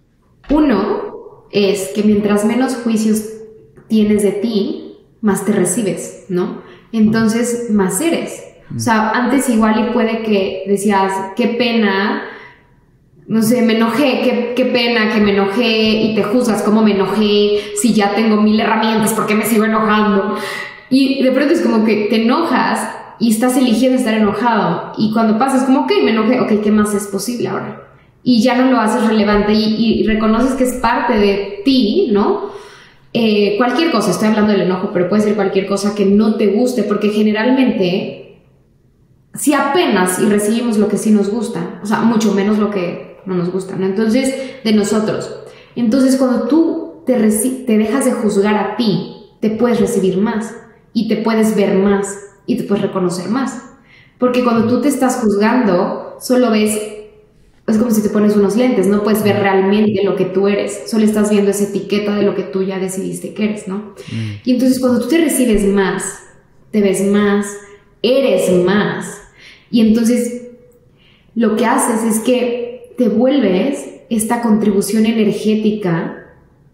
Uno es que mientras menos juicios tienes de ti, más te recibes, ¿no? Entonces, más eres. O sea, antes igual y puede que decías, qué pena, no sé, me enojé, qué, qué pena que me enojé, y te juzgas cómo me enojé, si ya tengo mil herramientas, ¿por qué me sigo enojando? Y de pronto es como que te enojas y estás eligiendo estar enojado. Y cuando pasas como, ok, me enojé, ok, ¿qué más es posible ahora? Y ya no lo haces relevante y, y reconoces que es parte de ti, ¿no? Eh, cualquier cosa, estoy hablando del enojo, pero puede ser cualquier cosa que no te guste, porque generalmente, si apenas y recibimos lo que sí nos gusta, o sea, mucho menos lo que no nos gusta, ¿no? Entonces, de nosotros. Entonces, cuando tú te, reci- te dejas de juzgar a ti, te puedes recibir más. Y te puedes ver más y te puedes reconocer más. Porque cuando tú te estás juzgando, solo ves, es como si te pones unos lentes, no puedes ver realmente lo que tú eres, solo estás viendo esa etiqueta de lo que tú ya decidiste que eres, ¿no? Mm. Y entonces cuando tú te recibes más, te ves más, eres más, y entonces lo que haces es que te vuelves esta contribución energética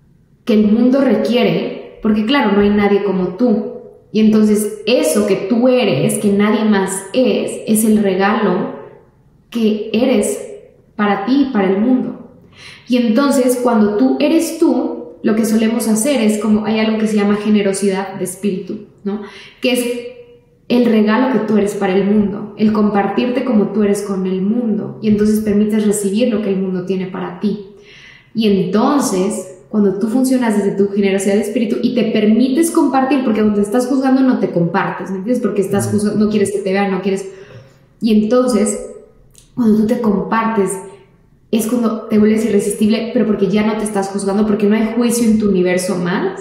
que el mundo requiere, porque claro, no hay nadie como tú. Y entonces eso que tú eres, que nadie más es, es el regalo que eres para ti y para el mundo. Y entonces cuando tú eres tú, lo que solemos hacer es como, hay algo que se llama generosidad de espíritu, ¿no? Que es el regalo que tú eres para el mundo, el compartirte como tú eres con el mundo, y entonces permites recibir lo que el mundo tiene para ti. Y entonces, cuando tú funcionas desde tu generosidad de espíritu y te permites compartir, porque donde estás juzgando no te compartes, ¿me entiendes? Porque estás juzgando, no quieres que te vean, no quieres... Y entonces, cuando tú te compartes, es cuando te vuelves irresistible, pero porque ya no te estás juzgando, porque no hay juicio en tu universo más,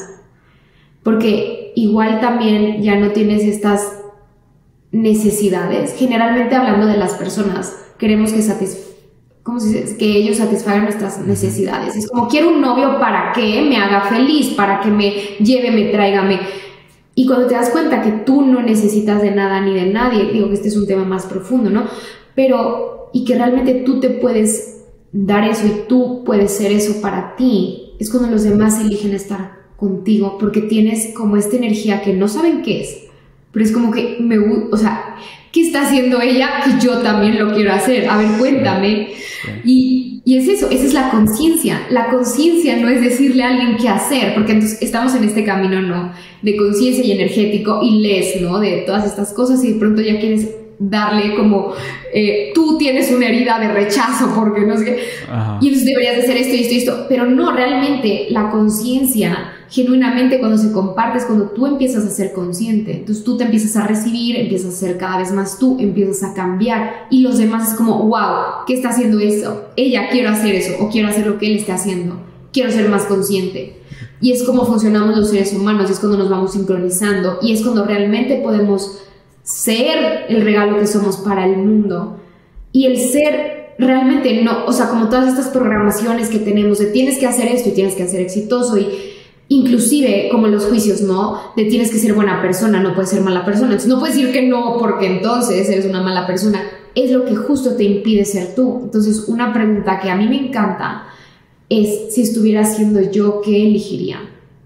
porque igual también ya no tienes estas necesidades. Generalmente hablando de las personas, queremos que satisf- ¿cómo se dice? Que ellos satisfagan nuestras necesidades. Es como, quiero un novio para que me haga feliz, para que me lleve, me traiga, me... Y cuando te das cuenta que tú no necesitas de nada ni de nadie, digo que este es un tema más profundo, ¿no? Pero, y que realmente tú te puedes dar eso y tú puedes ser eso para ti, es cuando los demás eligen estar contigo, porque tienes como esta energía que no saben qué es, pero es como que me gusta, o sea, ¿qué está haciendo ella que yo también lo quiero hacer? A ver, cuéntame. Sí. Y, y es eso, esa es la conciencia. La conciencia no es decirle a alguien qué hacer, porque entonces estamos en este camino, ¿no? De conciencia y energético y les, ¿no? De todas estas cosas, y de pronto ya quieres darle como, eh, tú tienes una herida de rechazo porque no sé qué, ajá, y entonces deberías de hacer esto y esto y esto, pero no, realmente la conciencia, genuinamente cuando se comparte es cuando tú empiezas a ser consciente, entonces tú te empiezas a recibir, empiezas a ser cada vez más tú, empiezas a cambiar, y los demás es como, wow, ¿qué está haciendo eso? Ella, quiero hacer eso, o quiero hacer lo que él está haciendo, quiero ser más consciente. Y es como funcionamos los seres humanos, es cuando nos vamos sincronizando, y es cuando realmente podemos ser el regalo que somos para el mundo. Y el ser realmente no, o sea, como todas estas programaciones que tenemos de tienes que hacer esto y tienes que ser exitoso, y inclusive como los juicios, ¿no? De tienes que ser buena persona, no puedes ser mala persona, entonces no puedes decir que no porque entonces eres una mala persona, es lo que justo te impide ser tú. Entonces una pregunta que a mí me encanta es, si estuviera siendo yo, ¿qué elegiría?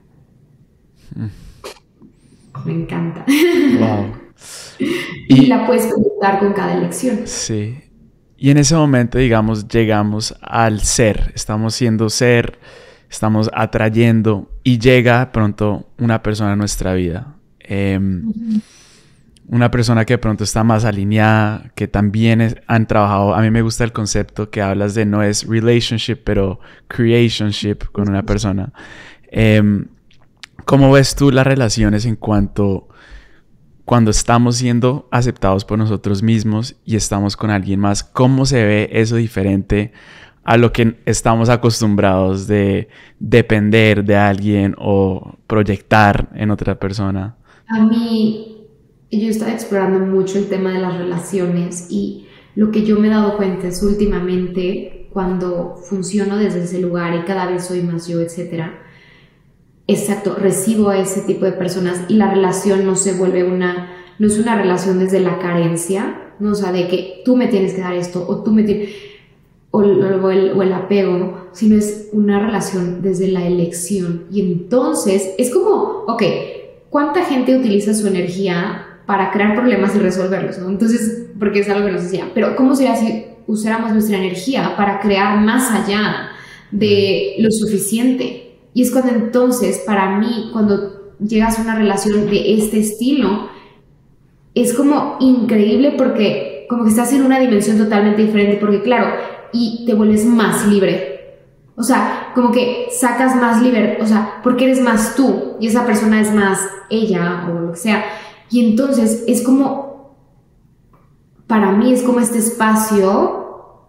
Me encanta. Wow. Y, y la puedes preguntar con cada elección. Sí. Y en ese momento, digamos, llegamos al ser. Estamos siendo ser, estamos atrayendo, y llega de pronto una persona a nuestra vida. Eh, uh-huh. Una persona que de pronto está más alineada, que también es, han trabajado. A mí me gusta el concepto que hablas de no es relationship, pero creationship con una persona. Eh, ¿Cómo ves tú las relaciones en cuanto... cuando estamos siendo aceptados por nosotros mismos y estamos con alguien más? ¿Cómo se ve eso diferente a lo que estamos acostumbrados de depender de alguien o proyectar en otra persona? A mí, yo estaba explorando mucho el tema de las relaciones, y lo que yo me he dado cuenta es últimamente, cuando funciono desde ese lugar y cada vez soy más yo, etcétera, exacto, recibo a ese tipo de personas y la relación no se vuelve una, no es una relación desde la carencia, ¿no? O sea, de que tú me tienes que dar esto, o tú me tienes, o, o, el, o el apego, sino es una relación desde la elección. Y entonces es como, ok, ¿cuánta gente utiliza su energía para crear problemas y resolverlos, ¿no? Entonces, porque es algo que nos decían, pero ¿cómo sería si usáramos nuestra energía para crear más allá de lo suficiente? Y es cuando entonces, para mí, cuando llegas a una relación de este estilo, es como increíble, porque como que estás en una dimensión totalmente diferente, porque claro, y te vuelves más libre. O sea, como que sacas más libertad, o sea, porque eres más tú y esa persona es más ella o lo que sea. Y entonces es como, para mí es como este espacio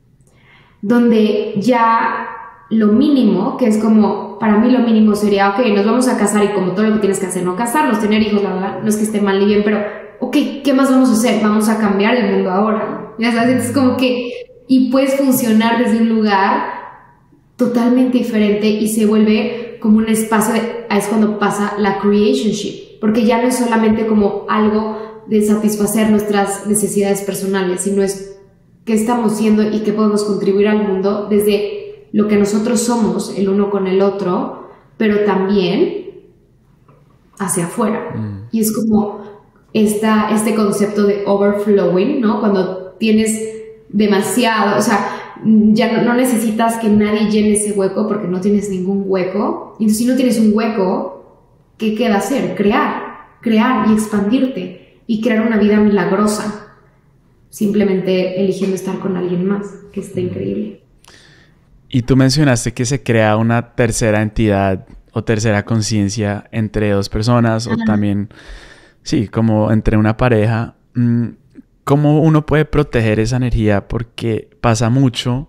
donde ya lo mínimo, que es como, para mí lo mínimo sería, ok, nos vamos a casar, y como todo lo que tienes que hacer, no casarnos, tener hijos, la verdad, no es que esté mal ni bien, pero, ok, ¿qué más vamos a hacer? Vamos a cambiar el mundo ahora, ya sabes, es como que, y puedes funcionar desde un lugar totalmente diferente, y se vuelve como un espacio, de, es cuando pasa la creationship, porque ya no es solamente como algo de satisfacer nuestras necesidades personales, sino es qué estamos siendo y qué podemos contribuir al mundo desde lo que nosotros somos el uno con el otro, pero también hacia afuera. Mm. Y es como esta, este concepto de overflowing, ¿no? Cuando tienes demasiado, o sea, ya no, no necesitas que nadie llene ese hueco porque no tienes ningún hueco. Entonces, si no tienes un hueco, ¿qué queda hacer? Crear, crear y expandirte y crear una vida milagrosa, simplemente eligiendo estar con alguien más, que está increíble. Y tú mencionaste que se crea una tercera entidad o tercera conciencia entre dos personas. Ajá. O también, sí, como entre una pareja. ¿Cómo uno puede proteger esa energía? Porque pasa mucho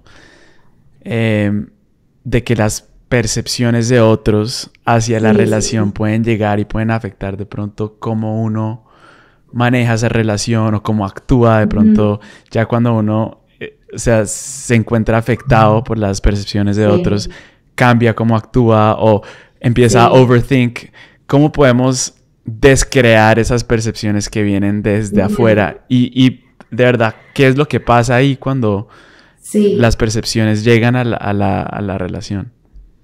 eh, de que las percepciones de otros hacia la sí, relación sí. pueden llegar y pueden afectar de pronto cómo uno maneja esa relación o cómo actúa de pronto, uh-huh. ya cuando uno eh, o sea, se encuentra afectado por las percepciones de sí. otros, cambia cómo actúa o empieza sí. a overthink. ¿Cómo podemos descrear esas percepciones que vienen desde uh-huh. afuera? Y, y de verdad, ¿qué es lo que pasa ahí cuando sí. las percepciones llegan a la, a la, a la relación?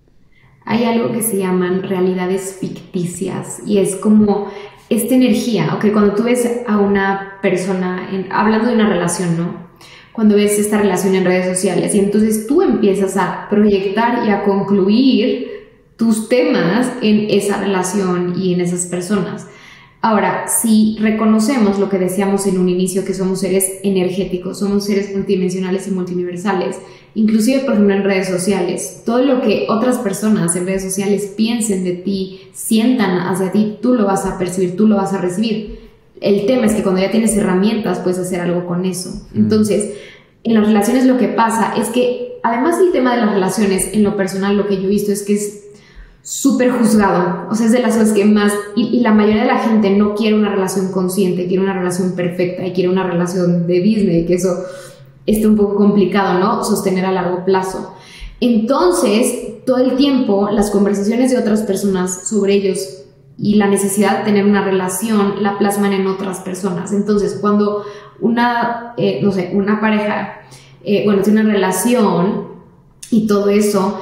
Hay algo que se llaman realidades ficticias y es como esta energía, ok, cuando tú ves a una persona, en, hablando de una relación, ¿no? Cuando ves esta relación en redes sociales y entonces tú empiezas a proyectar y a concluir tus temas en esa relación y en esas personas. Ahora, si reconocemos lo que decíamos en un inicio, que somos seres energéticos, somos seres multidimensionales y multiuniversales, inclusive, por ejemplo, en redes sociales, todo lo que otras personas en redes sociales piensen de ti, sientan hacia ti, tú lo vas a percibir, tú lo vas a recibir. El tema es que cuando ya tienes herramientas, puedes hacer algo con eso. Entonces, en las relaciones lo que pasa es que, además del tema de las relaciones, en lo personal, lo que yo he visto es que es súper juzgado, o sea, es de las cosas que más, y, y la mayoría de la gente no quiere una relación consciente, quiere una relación perfecta y quiere una relación de Disney, que eso está un poco complicado, ¿no? Sostener a largo plazo. Entonces, todo el tiempo, las conversaciones de otras personas sobre ellos y la necesidad de tener una relación la plasman en otras personas. Entonces, cuando una, eh, no sé, una pareja, eh, bueno, tiene una relación y todo eso,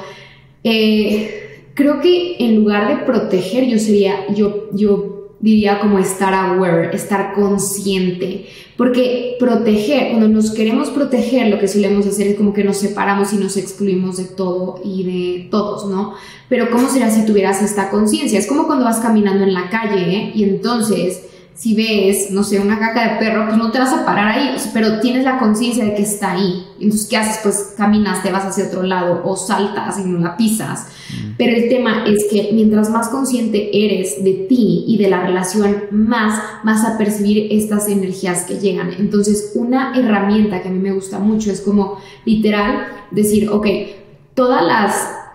eh, creo que en lugar de proteger, yo sería, yo, yo diría como estar aware, estar consciente. Porque proteger, cuando nos queremos proteger, lo que solemos hacer es como que nos separamos y nos excluimos de todo y de todos, ¿no? Pero ¿cómo será si tuvieras esta conciencia? Es como cuando vas caminando en la calle, ¿eh? Y entonces, si ves, no sé, una caca de perro, pues no te vas a parar ahí, pero tienes la conciencia de que está ahí. Entonces, ¿qué haces? Pues caminas, te vas hacia otro lado o saltas y no la pisas. Mm. Pero el tema es que mientras más consciente eres de ti y de la relación, más vas a percibir estas energías que llegan. Entonces, una herramienta que a mí me gusta mucho es como literal decir, ok, todas las,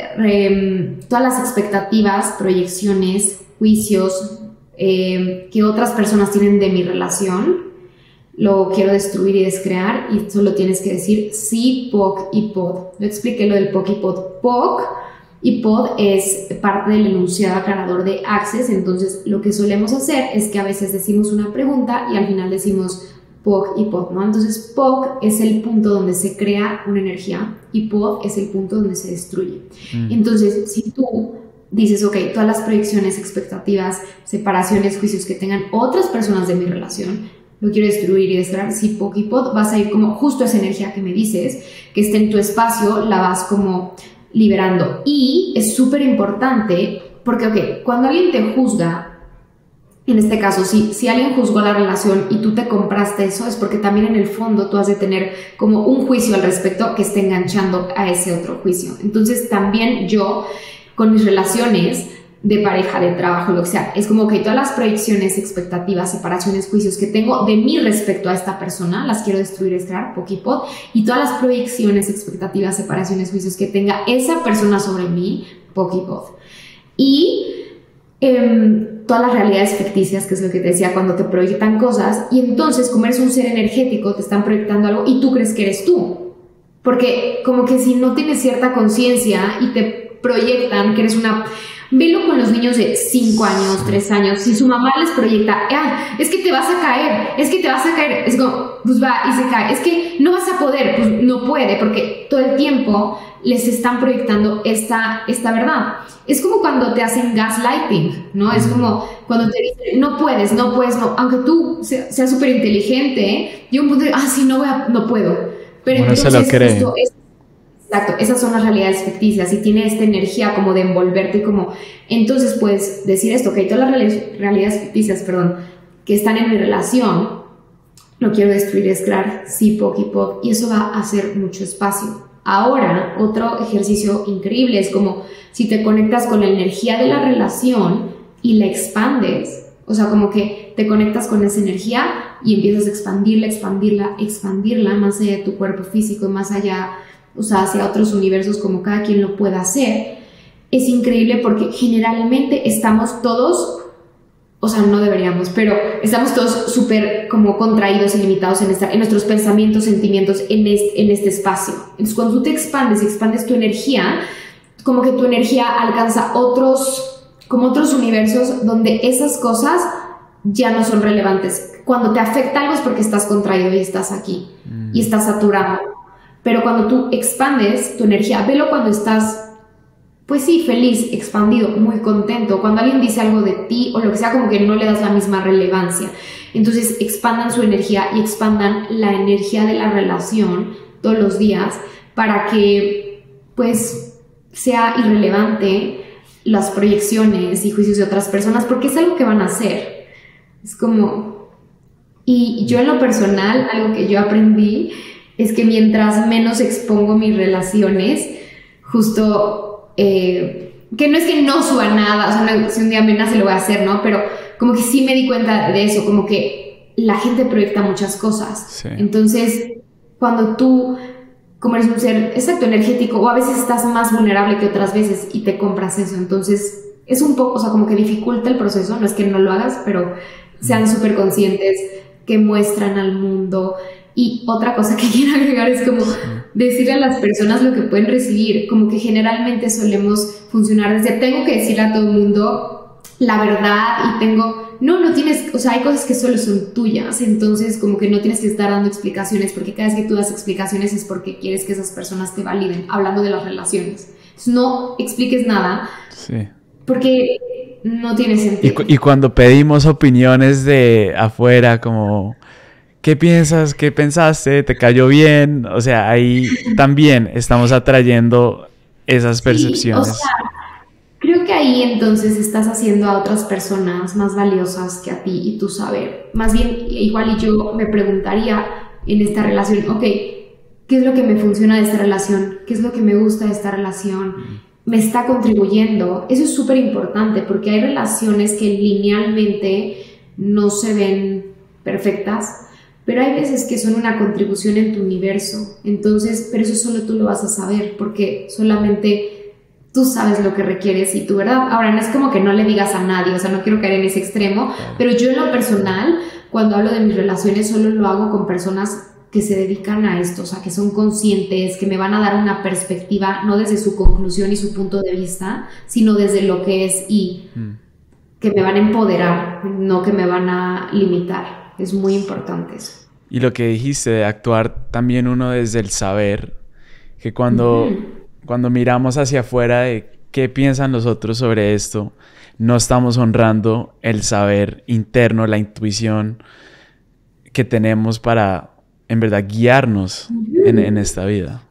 eh, todas las expectativas, proyecciones, juicios, Eh, que otras personas tienen de mi relación, lo quiero destruir y descrear, y solo tienes que decir sí, P O C y P O D. Yo expliqué lo del P O C y P O D. P O C y P O D es parte del enunciado aclarador de Access. Entonces lo que solemos hacer es que a veces decimos una pregunta y al final decimos P O C y P O D, ¿no? Entonces P O C es el punto donde se crea una energía y P O D es el punto donde se destruye. Mm. Entonces, si tú dices, ok, todas las proyecciones, expectativas, separaciones, juicios que tengan otras personas de mi relación, lo quiero destruir y descrear, si P O C y P O D, vas a ir como justo esa energía que me dices, que esté en tu espacio, la vas como liberando. Y es súper importante, porque, ok, cuando alguien te juzga, en este caso, si, si alguien juzgó la relación y tú te compraste eso, es porque también en el fondo tú has de tener como un juicio al respecto que esté enganchando a ese otro juicio. Entonces, también yo, con mis relaciones de pareja, de trabajo, lo que sea, es como que todas las proyecciones, expectativas, separaciones, juicios que tengo de mí respecto a esta persona, las quiero destruir, descrear, P O C y P O D, y todas las proyecciones, expectativas, separaciones, juicios que tenga esa persona sobre mí, P O C y P O D. Y eh, todas las realidades ficticias, que es lo que te decía, cuando te proyectan cosas, y entonces, como eres un ser energético, te están proyectando algo y tú crees que eres tú. Porque como que si no tienes cierta conciencia y te proyectan que eres una, Velo con los niños de cinco años, tres años. Si su mamá les proyecta, ah, es que te vas a caer, es que te vas a caer, es como, pues va y se cae. Es que no vas a poder, pues no puede, porque todo el tiempo les están proyectando esta, esta verdad. Es como cuando te hacen gaslighting, ¿no? Es como cuando te dicen, no puedes, no puedes, no. Aunque tú seas súper inteligente, ¿eh? Llega un punto de, ah, sí, no, voy a, no puedo. Pero Uno entonces, se lo cree. Justo es, exacto, esas son las realidades ficticias y tiene esta energía como de envolverte como, entonces puedes decir esto, que todas las reali- realidades ficticias, perdón, que están en mi relación, lo quiero destruir, es crear sí, poc y poc, y eso va a hacer mucho espacio. Ahora, otro ejercicio increíble es como si te conectas con la energía de la relación y la expandes, o sea, como que te conectas con esa energía y empiezas a expandirla, expandirla, expandirla más allá de tu cuerpo físico, más allá, o sea, hacia otros universos como cada quien lo pueda hacer. Es increíble porque generalmente estamos todos, o sea, no deberíamos, pero estamos todos súper como contraídos y limitados en, esta, en nuestros pensamientos, sentimientos, en este, en este espacio. Entonces, cuando tú te expandes y expandes tu energía, como que tu energía alcanza otros, como otros universos donde esas cosas ya no son relevantes. Cuando te afecta algo es porque estás contraído y estás aquí, mm. y estás saturado. Pero cuando tú expandes tu energía, velo cuando estás, pues sí, feliz, expandido, muy contento. Cuando alguien dice algo de ti o lo que sea, como que no le das la misma relevancia. Entonces expandan su energía y expandan la energía de la relación todos los días para que pues sea irrelevante las proyecciones y juicios de otras personas, porque es algo que van a hacer. Es como... Y yo en lo personal, algo que yo aprendí es que mientras menos expongo mis relaciones, justo... Eh, que no es que no suba nada, o sea, no, si un día me nace lo voy a hacer, ¿no? Pero como que sí me di cuenta de eso, como que la gente proyecta muchas cosas. Sí. Entonces, cuando tú, como eres un ser, exacto, energético, o a veces estás más vulnerable que otras veces y te compras eso, entonces es un poco, o sea, como que dificulta el proceso, no es que no lo hagas, pero sean súper conscientes, que muestran al mundo. Y otra cosa que quiero agregar es como decirle a las personas lo que pueden recibir, como que generalmente solemos funcionar desde tengo que decirle a todo el mundo la verdad y tengo, no, no tienes, o sea, hay cosas que solo son tuyas, entonces como que no tienes que estar dando explicaciones, porque cada vez que tú das explicaciones es porque quieres que esas personas te validen, hablando de las relaciones. Entonces no expliques nada, sí, porque no tiene sentido. Y, cu- y cuando pedimos opiniones de afuera, como... ¿Qué piensas? ¿Qué pensaste? ¿Te cayó bien? O sea, ahí también estamos atrayendo esas percepciones. Sí, o sea, creo que ahí entonces estás haciendo a otras personas más valiosas que a ti y tu saber. Más bien, igual y yo me preguntaría en esta relación, ok, ¿qué es lo que me funciona de esta relación? ¿Qué es lo que me gusta de esta relación? ¿Me está contribuyendo? Eso es súper importante porque hay relaciones que linealmente no se ven perfectas, pero hay veces que son una contribución en tu universo, entonces, pero eso solo tú lo vas a saber, porque solamente tú sabes lo que requieres y tu verdad. Ahora, no es como que no le digas a nadie, o sea, no quiero caer en ese extremo, pero yo en lo personal, cuando hablo de mis relaciones, solo lo hago con personas que se dedican a esto, o sea, que son conscientes, que me van a dar una perspectiva, no desde su conclusión y su punto de vista, sino desde lo que es y mm. que me van a empoderar, no que me van a limitar. Es muy importante eso. Y lo que dijiste de actuar también uno desde el saber, que cuando, uh-huh. cuando miramos hacia afuera de qué piensan los otros sobre esto, no estamos honrando el saber interno, la intuición que tenemos para, en verdad, guiarnos uh-huh. en, en esta vida.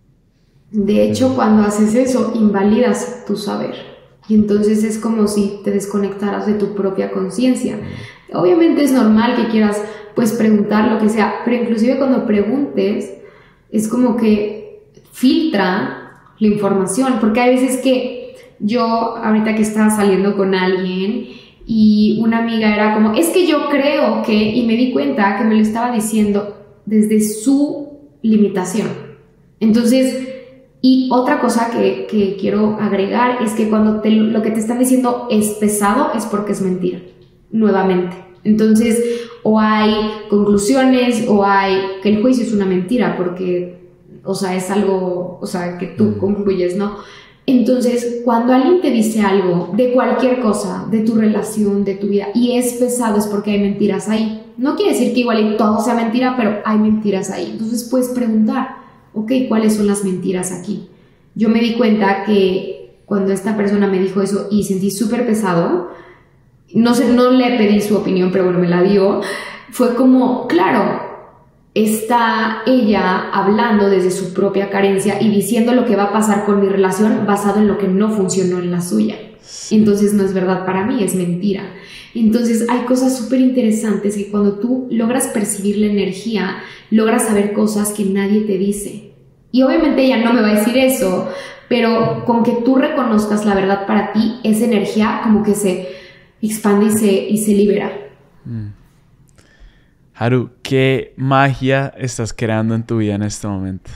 De hecho, cuando haces eso, invalidas tu saber. Y entonces es como si te desconectaras de tu propia conciencia. Obviamente es normal que quieras pues preguntar lo que sea, pero inclusive cuando preguntes es como que filtra la información, porque hay veces que yo ahorita que estaba saliendo con alguien y una amiga era como, es que yo creo que, y me di cuenta que me lo estaba diciendo desde su limitación. Entonces, y otra cosa que, que quiero agregar es que cuando te, lo que te están diciendo es pesado es porque es mentira, nuevamente. Entonces, o hay conclusiones o hay que el juicio es una mentira porque, o sea, es algo, o sea, que tú concluyes, ¿no? Entonces, cuando alguien te dice algo de cualquier cosa, de tu relación, de tu vida, y es pesado, es porque hay mentiras ahí. No quiere decir que igual y todo sea mentira, pero hay mentiras ahí. Entonces puedes preguntar, ok, ¿cuáles son las mentiras aquí? Yo me di cuenta que cuando esta persona me dijo eso y sentí súper pesado, no sé, no le pedí su opinión, pero bueno, me la dio, fue como, claro, está ella hablando desde su propia carencia y diciendo lo que va a pasar con mi relación basado en lo que no funcionó en la suya. Entonces no es verdad para mí, es mentira. Entonces hay cosas súper interesantes que cuando tú logras percibir la energía, logras saber cosas que nadie te dice. Y obviamente ella no me va a decir eso, pero con que tú reconozcas la verdad para ti, esa energía como que se expande y se, y se libera. Mm. Haru, ¿qué magia estás creando en tu vida en este momento?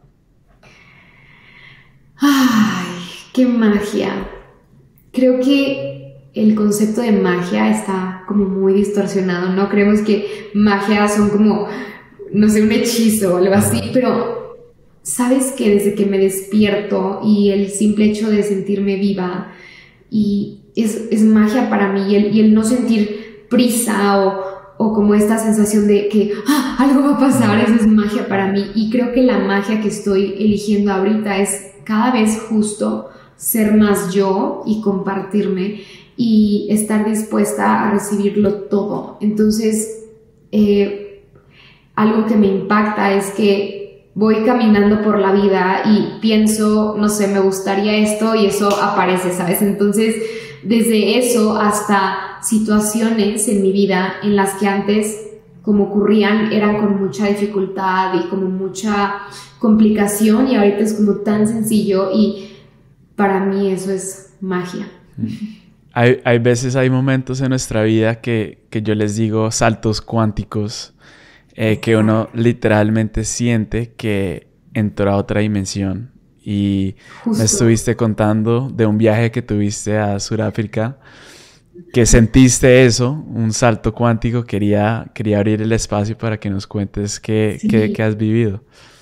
Ay, qué magia. Creo que el concepto de magia está como muy distorsionado, ¿no? Creemos que magia son como, no sé, un hechizo o algo así, pero sabes que desde que me despierto y el simple hecho de sentirme viva y es, es magia para mí y el, y el no sentir prisa o o como esta sensación de que ¡ah! Algo va a pasar, eso es magia para mí. Y creo que la magia que estoy eligiendo ahorita es cada vez justo ser más yo y compartirme y estar dispuesta a recibirlo todo. Entonces, eh, algo que me impacta es que voy caminando por la vida y pienso, no sé, me gustaría esto y eso aparece, ¿sabes? Entonces, desde eso hasta situaciones en mi vida en las que antes, como ocurrían, eran con mucha dificultad y como mucha complicación y ahorita es como tan sencillo y para mí eso es magia. Hay, hay veces, hay momentos en nuestra vida que, que yo les digo saltos cuánticos, eh, que uno literalmente siente que entró a otra dimensión. Y Justo. Me estuviste contando de un viaje que tuviste a Sudáfrica, que sentiste eso, un salto cuántico. Quería, quería abrir el espacio para que nos cuentes qué, sí. qué, qué has vivido.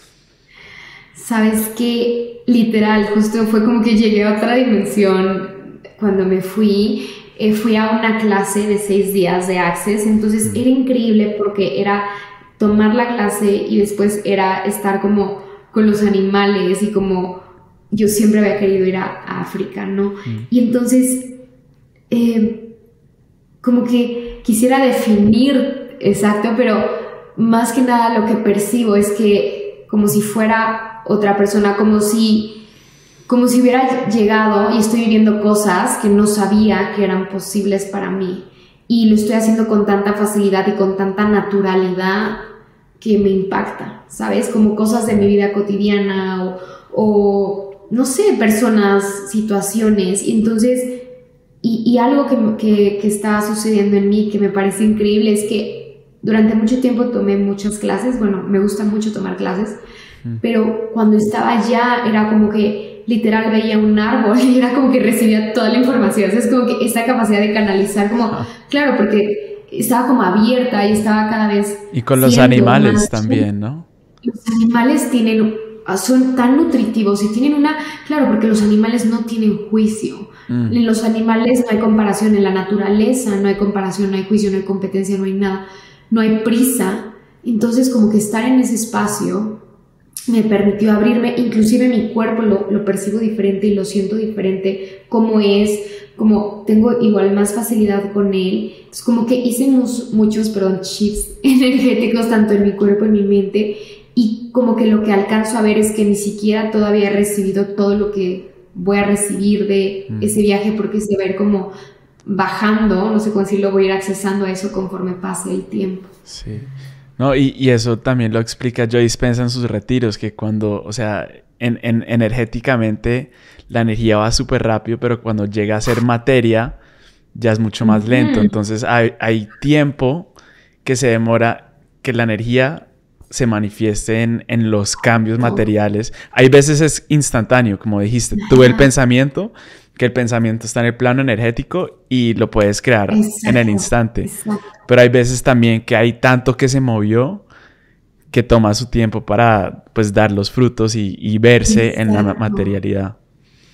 Sabes que literal, justo fue como que llegué a otra dimensión cuando me fui. Eh, fui a una clase de seis días de Access, entonces mm. era increíble porque era tomar la clase y después era estar como con los animales y como yo siempre había querido ir a, a África, ¿no? Mm. Y entonces, eh, como que quisiera definir exacto, pero más que nada lo que percibo es que como si fuera otra persona, como si, como si hubiera llegado y estoy viviendo cosas que no sabía que eran posibles para mí. Y lo estoy haciendo con tanta facilidad y con tanta naturalidad que me impacta, ¿sabes? Como cosas de mi vida cotidiana o, o no sé, personas, situaciones. Y entonces, y, y algo que, que, que está sucediendo en mí que me parece increíble es que durante mucho tiempo tomé muchas clases. Bueno, me gusta mucho tomar clases, mm. pero cuando estaba allá era como que literal veía un árbol y era como que recibía toda la información. O sea, es como que esa capacidad de canalizar, como, ah. claro, porque estaba como abierta y estaba cada vez... Y con los animales más. También, ¿no? Los animales tienen, son tan nutritivos y tienen una... Claro, porque los animales no tienen juicio. Mm. En los animales no hay comparación, en la naturaleza no hay comparación, no hay juicio, no hay competencia, no hay nada. No hay prisa. Entonces, como que estar en ese espacio me permitió abrirme. Inclusive mi cuerpo lo, lo percibo diferente y lo siento diferente. Como es... como tengo igual más facilidad con él, es como que hice muchos, muchos perdón, shifts energéticos tanto en mi cuerpo, en mi mente, y como que lo que alcanzo a ver es que ni siquiera todavía he recibido todo lo que voy a recibir de mm. ese viaje, porque se va a ir como bajando, no sé cómo decirlo, voy a ir accesando a eso conforme pase el tiempo. Sí, no, y, y eso también lo explica Joe Dispenza en sus retiros, que cuando, o sea, en, en, energéticamente la energía va súper rápido, pero cuando llega a ser materia ya es mucho más lento. Uh-huh. Entonces hay, hay tiempo que se demora que la energía se manifieste en, en los cambios materiales. Hay veces es instantáneo, como dijiste. Tuve el pensamiento, que el pensamiento está en el plano energético y lo puedes crear exacto, en el instante. Exacto. Pero hay veces también que hay tanto que se movió que toma su tiempo para pues dar los frutos y, y verse exacto. en la materialidad.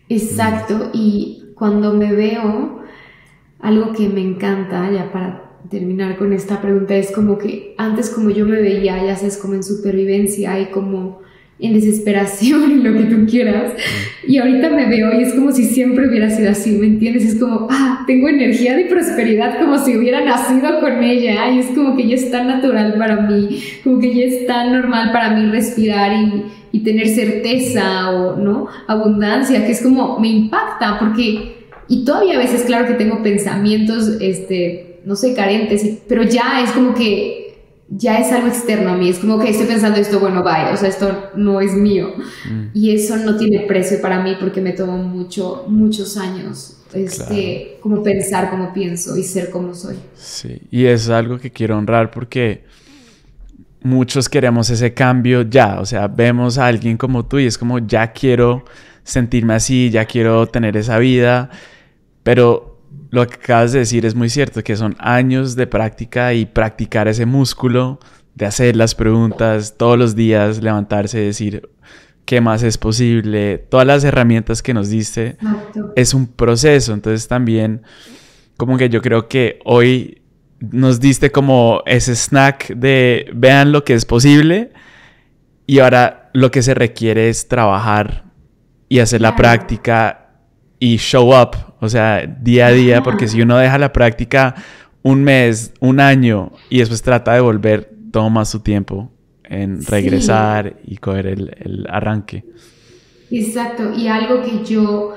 Exacto, y cuando me veo, algo que me encanta, ya para terminar con esta pregunta, es como que antes como yo me veía, ya sabes, como en supervivencia y como en desesperación y lo que tú quieras, y ahorita me veo y es como si siempre hubiera sido así, ¿me entiendes? Es como, ah, tengo energía de prosperidad como si hubiera nacido con ella, y es como que ya es tan natural para mí, como que ya es tan normal para mí respirar y, y tener certeza o, ¿no? Abundancia, que es como, me impacta, porque, y todavía a veces, claro que tengo pensamientos, este, no sé, carentes, pero ya es como que ya es algo externo a mí, es como que estoy pensando esto, bueno, bye, o sea, esto no es mío, mm. y eso no tiene precio para mí porque me tomó mucho, muchos años, este, claro. Como pensar como pienso y ser como soy. Sí, y es algo que quiero honrar porque muchos queremos ese cambio ya, o sea, vemos a alguien como tú y es como, ya quiero sentirme así, ya quiero tener esa vida, pero lo que acabas de decir es muy cierto, que son años de práctica y practicar ese músculo de hacer las preguntas todos los días, levantarse y decir qué más es posible, todas las herramientas que nos diste. Exacto. Es un proceso, entonces también como que yo creo que hoy nos diste como ese snack de vean lo que es posible y ahora lo que se requiere es trabajar y hacer claro. La práctica y show up, o sea, día a día, porque si uno deja la práctica un mes, un año y después trata de volver, toma su tiempo en regresar sí. Y coger el, el arranque. Exacto, y algo que yo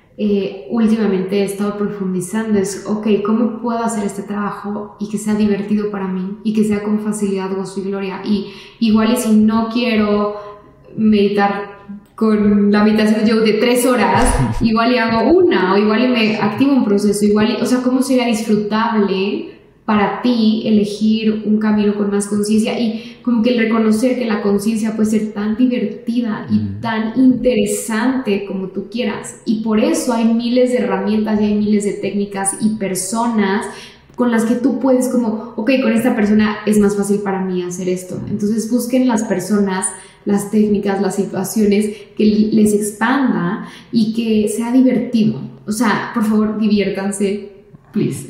eh, últimamente he estado profundizando es, ok, ¿cómo puedo hacer este trabajo y que sea divertido para mí y que sea con facilidad, gozo y gloria? Y igual y si no quiero meditar con la meditación de yoga de tres horas, igual y hago una, o igual y me activo un proceso, igual y, o sea, ¿cómo sería disfrutable para ti elegir un camino con más conciencia? Y como que el reconocer que la conciencia puede ser tan divertida y mm. tan interesante como tú quieras, y por eso hay miles de herramientas y hay miles de técnicas y personas con las que tú puedes como, ok, con esta persona es más fácil para mí hacer esto, entonces busquen las personas, las técnicas, las situaciones que les expanda y que sea divertido. O sea, por favor, diviértanse, please.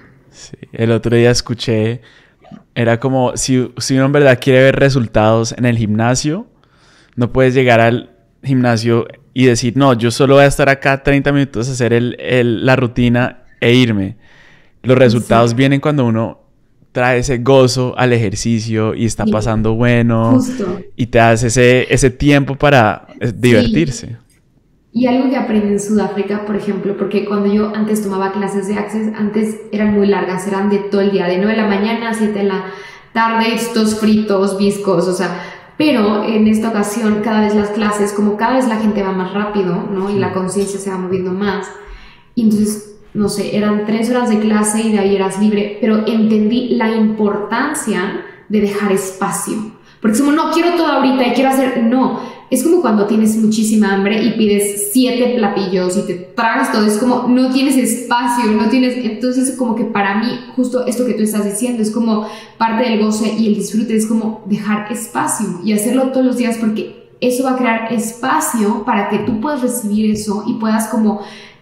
Sí, el otro día escuché, era como, si, si uno en verdad quiere ver resultados en el gimnasio, no puedes llegar al gimnasio y decir, no, yo solo voy a estar acá treinta minutos a hacer el, el, la rutina e irme. Los resultados sí. Vienen cuando uno trae ese gozo al ejercicio y está sí. Pasando bueno. Justo. Y te das ese, ese tiempo para divertirse. Sí. Y algo que aprendí en Sudáfrica, por ejemplo, porque cuando yo antes tomaba clases de Access, antes eran muy largas, eran de todo el día, de nueve de la mañana a siete de la tarde, estos fritos, viscos, o sea, pero en esta ocasión cada vez las clases, como cada vez la gente va más rápido, ¿no? Y la conciencia se va moviendo más, y entonces no sé, eran tres horas de clase y de ahí eras libre, pero entendí la importancia de dejar espacio, porque es como, no, quiero todo ahorita y quiero hacer, no, es como cuando tienes muchísima hambre y pides siete platillos y te tragas todo, es como, no tienes espacio, no tienes, entonces como que para mí, justo esto que tú estás diciendo, es como parte del goce y el disfrute, es como dejar espacio y hacerlo todos los días, porque eso va a crear espacio para que tú puedas recibir eso y puedas como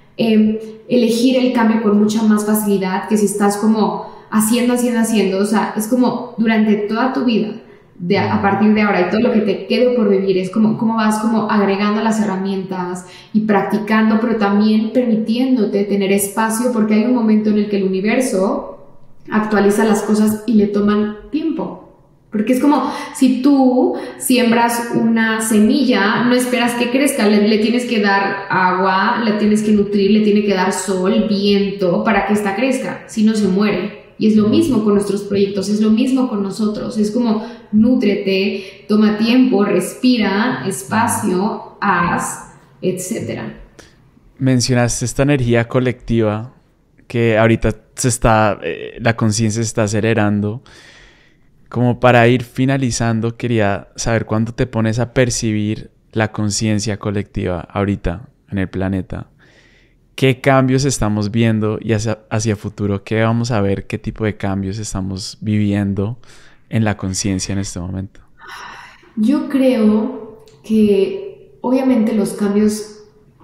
eh, elegir el cambio con mucha más facilidad que si estás como haciendo, haciendo, haciendo, o sea, es como durante toda tu vida, de, a partir de ahora y todo lo que te quede por vivir, es como, como vas como agregando las herramientas y practicando, pero también permitiéndote tener espacio, porque hay un momento en el que el universo actualiza las cosas y le toman tiempo. Porque es como si tú siembras una semilla, no esperas que crezca, le, le tienes que dar agua, le tienes que nutrir, le tiene que dar sol, viento para que ésta crezca, si no se muere. Y es lo mismo con nuestros proyectos, es lo mismo con nosotros, es como nútrete, toma tiempo, respira, espacio, haz, etcétera. Mencionaste esta energía colectiva que ahorita se está, eh, la conciencia se está acelerando. Como para ir finalizando, quería saber cuándo te pones a percibir la conciencia colectiva ahorita en el planeta. ¿Qué cambios estamos viendo y hacia, hacia futuro? ¿Qué vamos a ver? ¿Qué tipo de cambios estamos viviendo en la conciencia en este momento? Yo creo que obviamente los cambios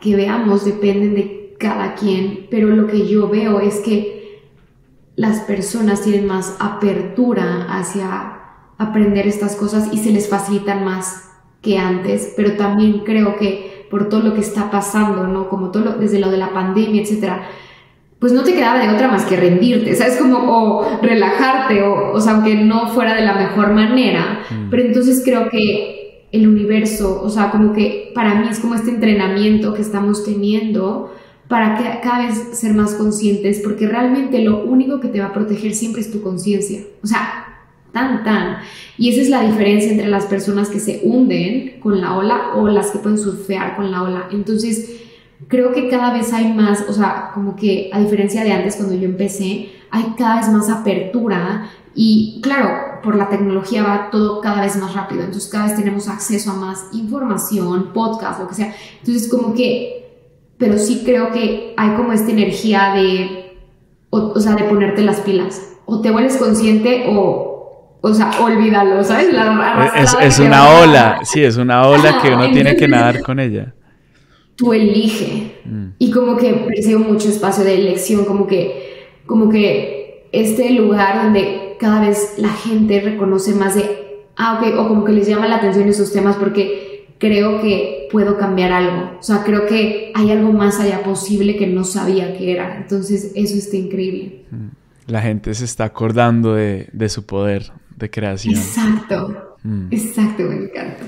que veamos dependen de cada quien, pero lo que yo veo es que las personas tienen más apertura hacia aprender estas cosas y se les facilitan más que antes, pero también creo que por todo lo que está pasando, ¿no? Como todo lo, desde lo de la pandemia, etcétera, pues no te quedaba de otra más que rendirte, ¿sabes? Como o relajarte, o, o sea, aunque no fuera de la mejor manera, mm. pero entonces creo que el universo, o sea, como que para mí es como este entrenamiento que estamos teniendo para que cada vez ser más conscientes, porque realmente lo único que te va a proteger siempre es tu conciencia, o sea, tan, tan, y esa es la diferencia entre las personas que se hunden con la ola o las que pueden surfear con la ola. Entonces creo que cada vez hay más, o sea, como que a diferencia de antes cuando yo empecé, hay cada vez más apertura y claro, por la tecnología va todo cada vez más rápido, entonces cada vez tenemos acceso a más información, podcast, lo que sea, entonces como que, pero sí creo que hay como esta energía de, o, o sea, de ponerte las pilas, o te vuelves consciente o O sea, olvídalo, ¿sabes? La es es una ola, sí, es una ola que uno tiene que nadar con ella. Tú elige. Mm. Y como que percibo mucho espacio de elección, como que, como que este lugar donde cada vez la gente reconoce más de, ah, ok, o como que les llama la atención esos temas porque creo que puedo cambiar algo. O sea, creo que hay algo más allá posible que no sabía que era. Entonces, eso está increíble. La gente se está acordando de, de su poder de creación. Exacto, mm. exacto, me encanta.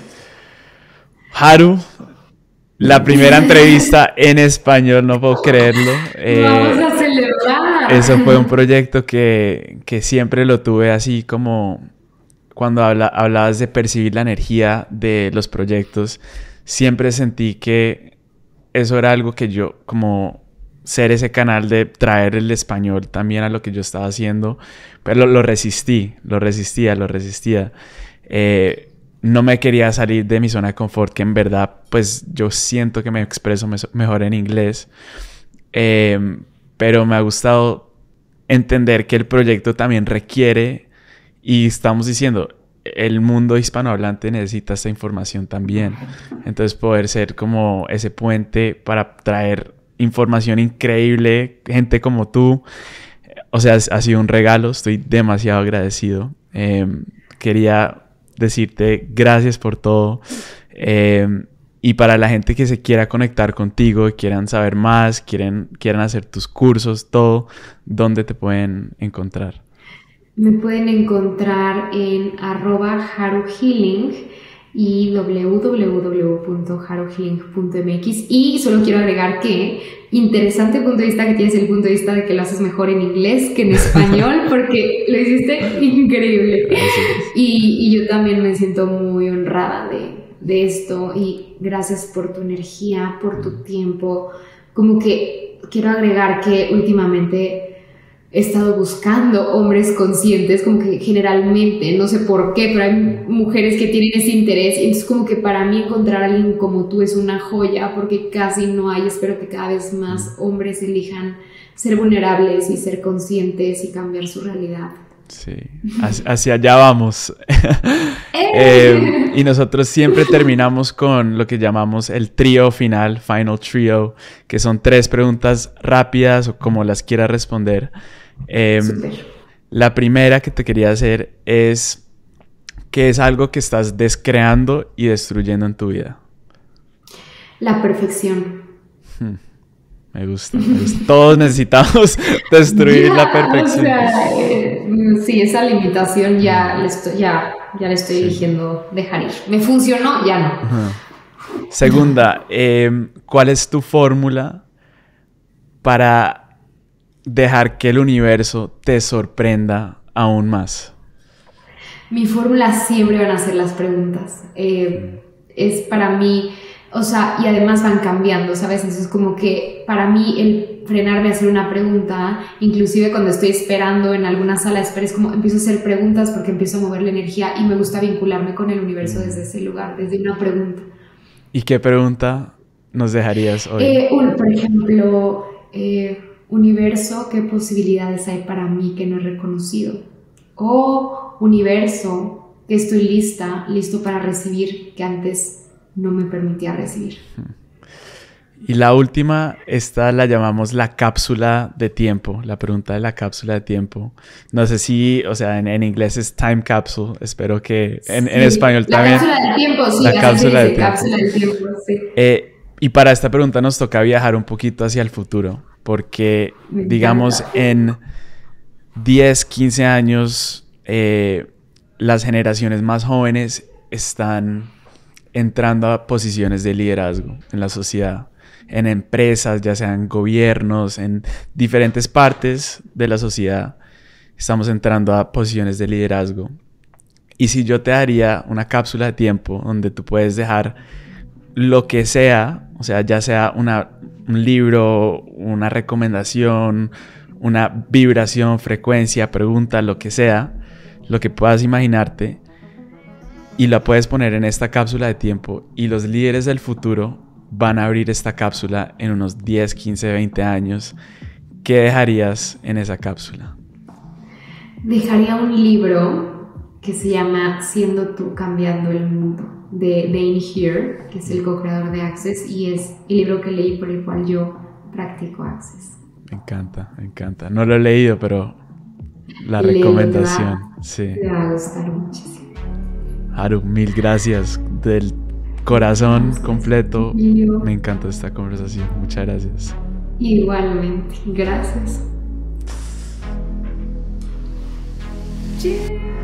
Haru, la primera entrevista en español, no puedo creerlo. Eh, Vamos a celebrar. Eso fue un proyecto que, que siempre lo tuve así como cuando habla, hablabas de percibir la energía de los proyectos, siempre sentí que eso era algo que yo, como ser ese canal de traer el español también a lo que yo estaba haciendo, pero lo, lo resistí, lo resistía, lo resistía. Eh, no me quería salir de mi zona de confort, que en verdad, pues yo siento que me expreso me- mejor en inglés, eh, pero me ha gustado entender que el proyecto también requiere, y estamos diciendo, el mundo hispanohablante necesita esta información también. Entonces poder ser como ese puente para traer información increíble, gente como tú, o sea, ha sido un regalo, estoy demasiado agradecido. Eh, quería decirte gracias por todo. Eh, y para la gente que se quiera conectar contigo, quieran saber más, quieren, quieran hacer tus cursos, todo, ¿dónde te pueden encontrar? Me pueden encontrar en arroba haruhealing y doble u doble u doble u punto haruhealing punto m x. Y solo quiero agregar que interesante punto de vista que tienes, el punto de vista de que lo haces mejor en inglés que en español, porque lo hiciste increíble. Y, y yo también me siento muy honrada de, de esto, y gracias por tu energía, por tu tiempo. Como que quiero agregar que últimamente he estado buscando hombres conscientes, como que generalmente, no sé por qué, pero hay mujeres que tienen ese interés, y entonces como que para mí encontrar a alguien como tú es una joya, porque casi no hay. Espero que cada vez más hombres elijan ser vulnerables y ser conscientes y cambiar su realidad. Sí, hacia, hacia allá vamos. eh, y nosotros siempre terminamos con lo que llamamos el trío final, final trio, que son tres preguntas rápidas o como las quieras responder. Eh, la primera que te quería hacer es: ¿qué es algo que estás descreando y destruyendo en tu vida? La perfección. Hmm. Me gusta, me gusta. Todos necesitamos destruir yeah, la perfección. O sea, eh, sí, esa limitación ya le estoy, ya, ya le estoy sí. eligiendo dejar ir. ¿Me funcionó? Ya no. Uh-huh. Segunda, eh, ¿cuál es tu fórmula para dejar que el universo te sorprenda aún más? Mi fórmula siempre van a ser las preguntas. Eh, es para mí... O sea, y además van cambiando, ¿sabes? Entonces como que para mí el frenarme a hacer una pregunta, inclusive cuando estoy esperando en alguna sala de espera, es como empiezo a hacer preguntas porque empiezo a mover la energía y me gusta vincularme con el universo desde ese lugar, desde una pregunta. ¿Y qué pregunta nos dejarías hoy? Eh, un, por ejemplo, eh, universo, ¿qué posibilidades hay para mí que no he reconocido? O universo, que estoy lista, listo para recibir, que antes no me permitía recibir. Y la última, esta la llamamos la cápsula de tiempo, la pregunta de la cápsula de tiempo. No sé si, o sea, en, en inglés es time capsule, espero que en, Sí, en español la también. cápsula del tiempo, sí, La así se cápsula del dice, tiempo. cápsula del tiempo, sí. Eh, y para esta pregunta nos toca viajar un poquito hacia el futuro, porque Me digamos encanta. en diez, quince años, eh, las generaciones más jóvenes están entrando a posiciones de liderazgo en la sociedad, en empresas, ya sean gobiernos, en diferentes partes de la sociedad. Estamos entrando a posiciones de liderazgo. Y si yo te daría una cápsula de tiempo donde tú puedes dejar lo que sea, o sea, ya sea una, un libro, una recomendación, una vibración, frecuencia, pregunta, lo que sea, lo que puedas imaginarte, y la puedes poner en esta cápsula de tiempo, y los líderes del futuro van a abrir esta cápsula en unos diez, quince, veinte años. ¿Qué dejarías en esa cápsula? Dejaría un libro que se llama Siendo tú cambiando el mundo, de Dane Here, que es el co-creador de Access, y es el libro que leí por el cual yo practico Access. Me encanta, me encanta. No lo he leído, pero la Léelo, recomendación, te va, sí. te va a gustar muchísimo. Haru, mil gracias del corazón Gracias, completo. Emilio. Me encantó esta conversación. Muchas gracias. Igualmente, gracias. Cheers.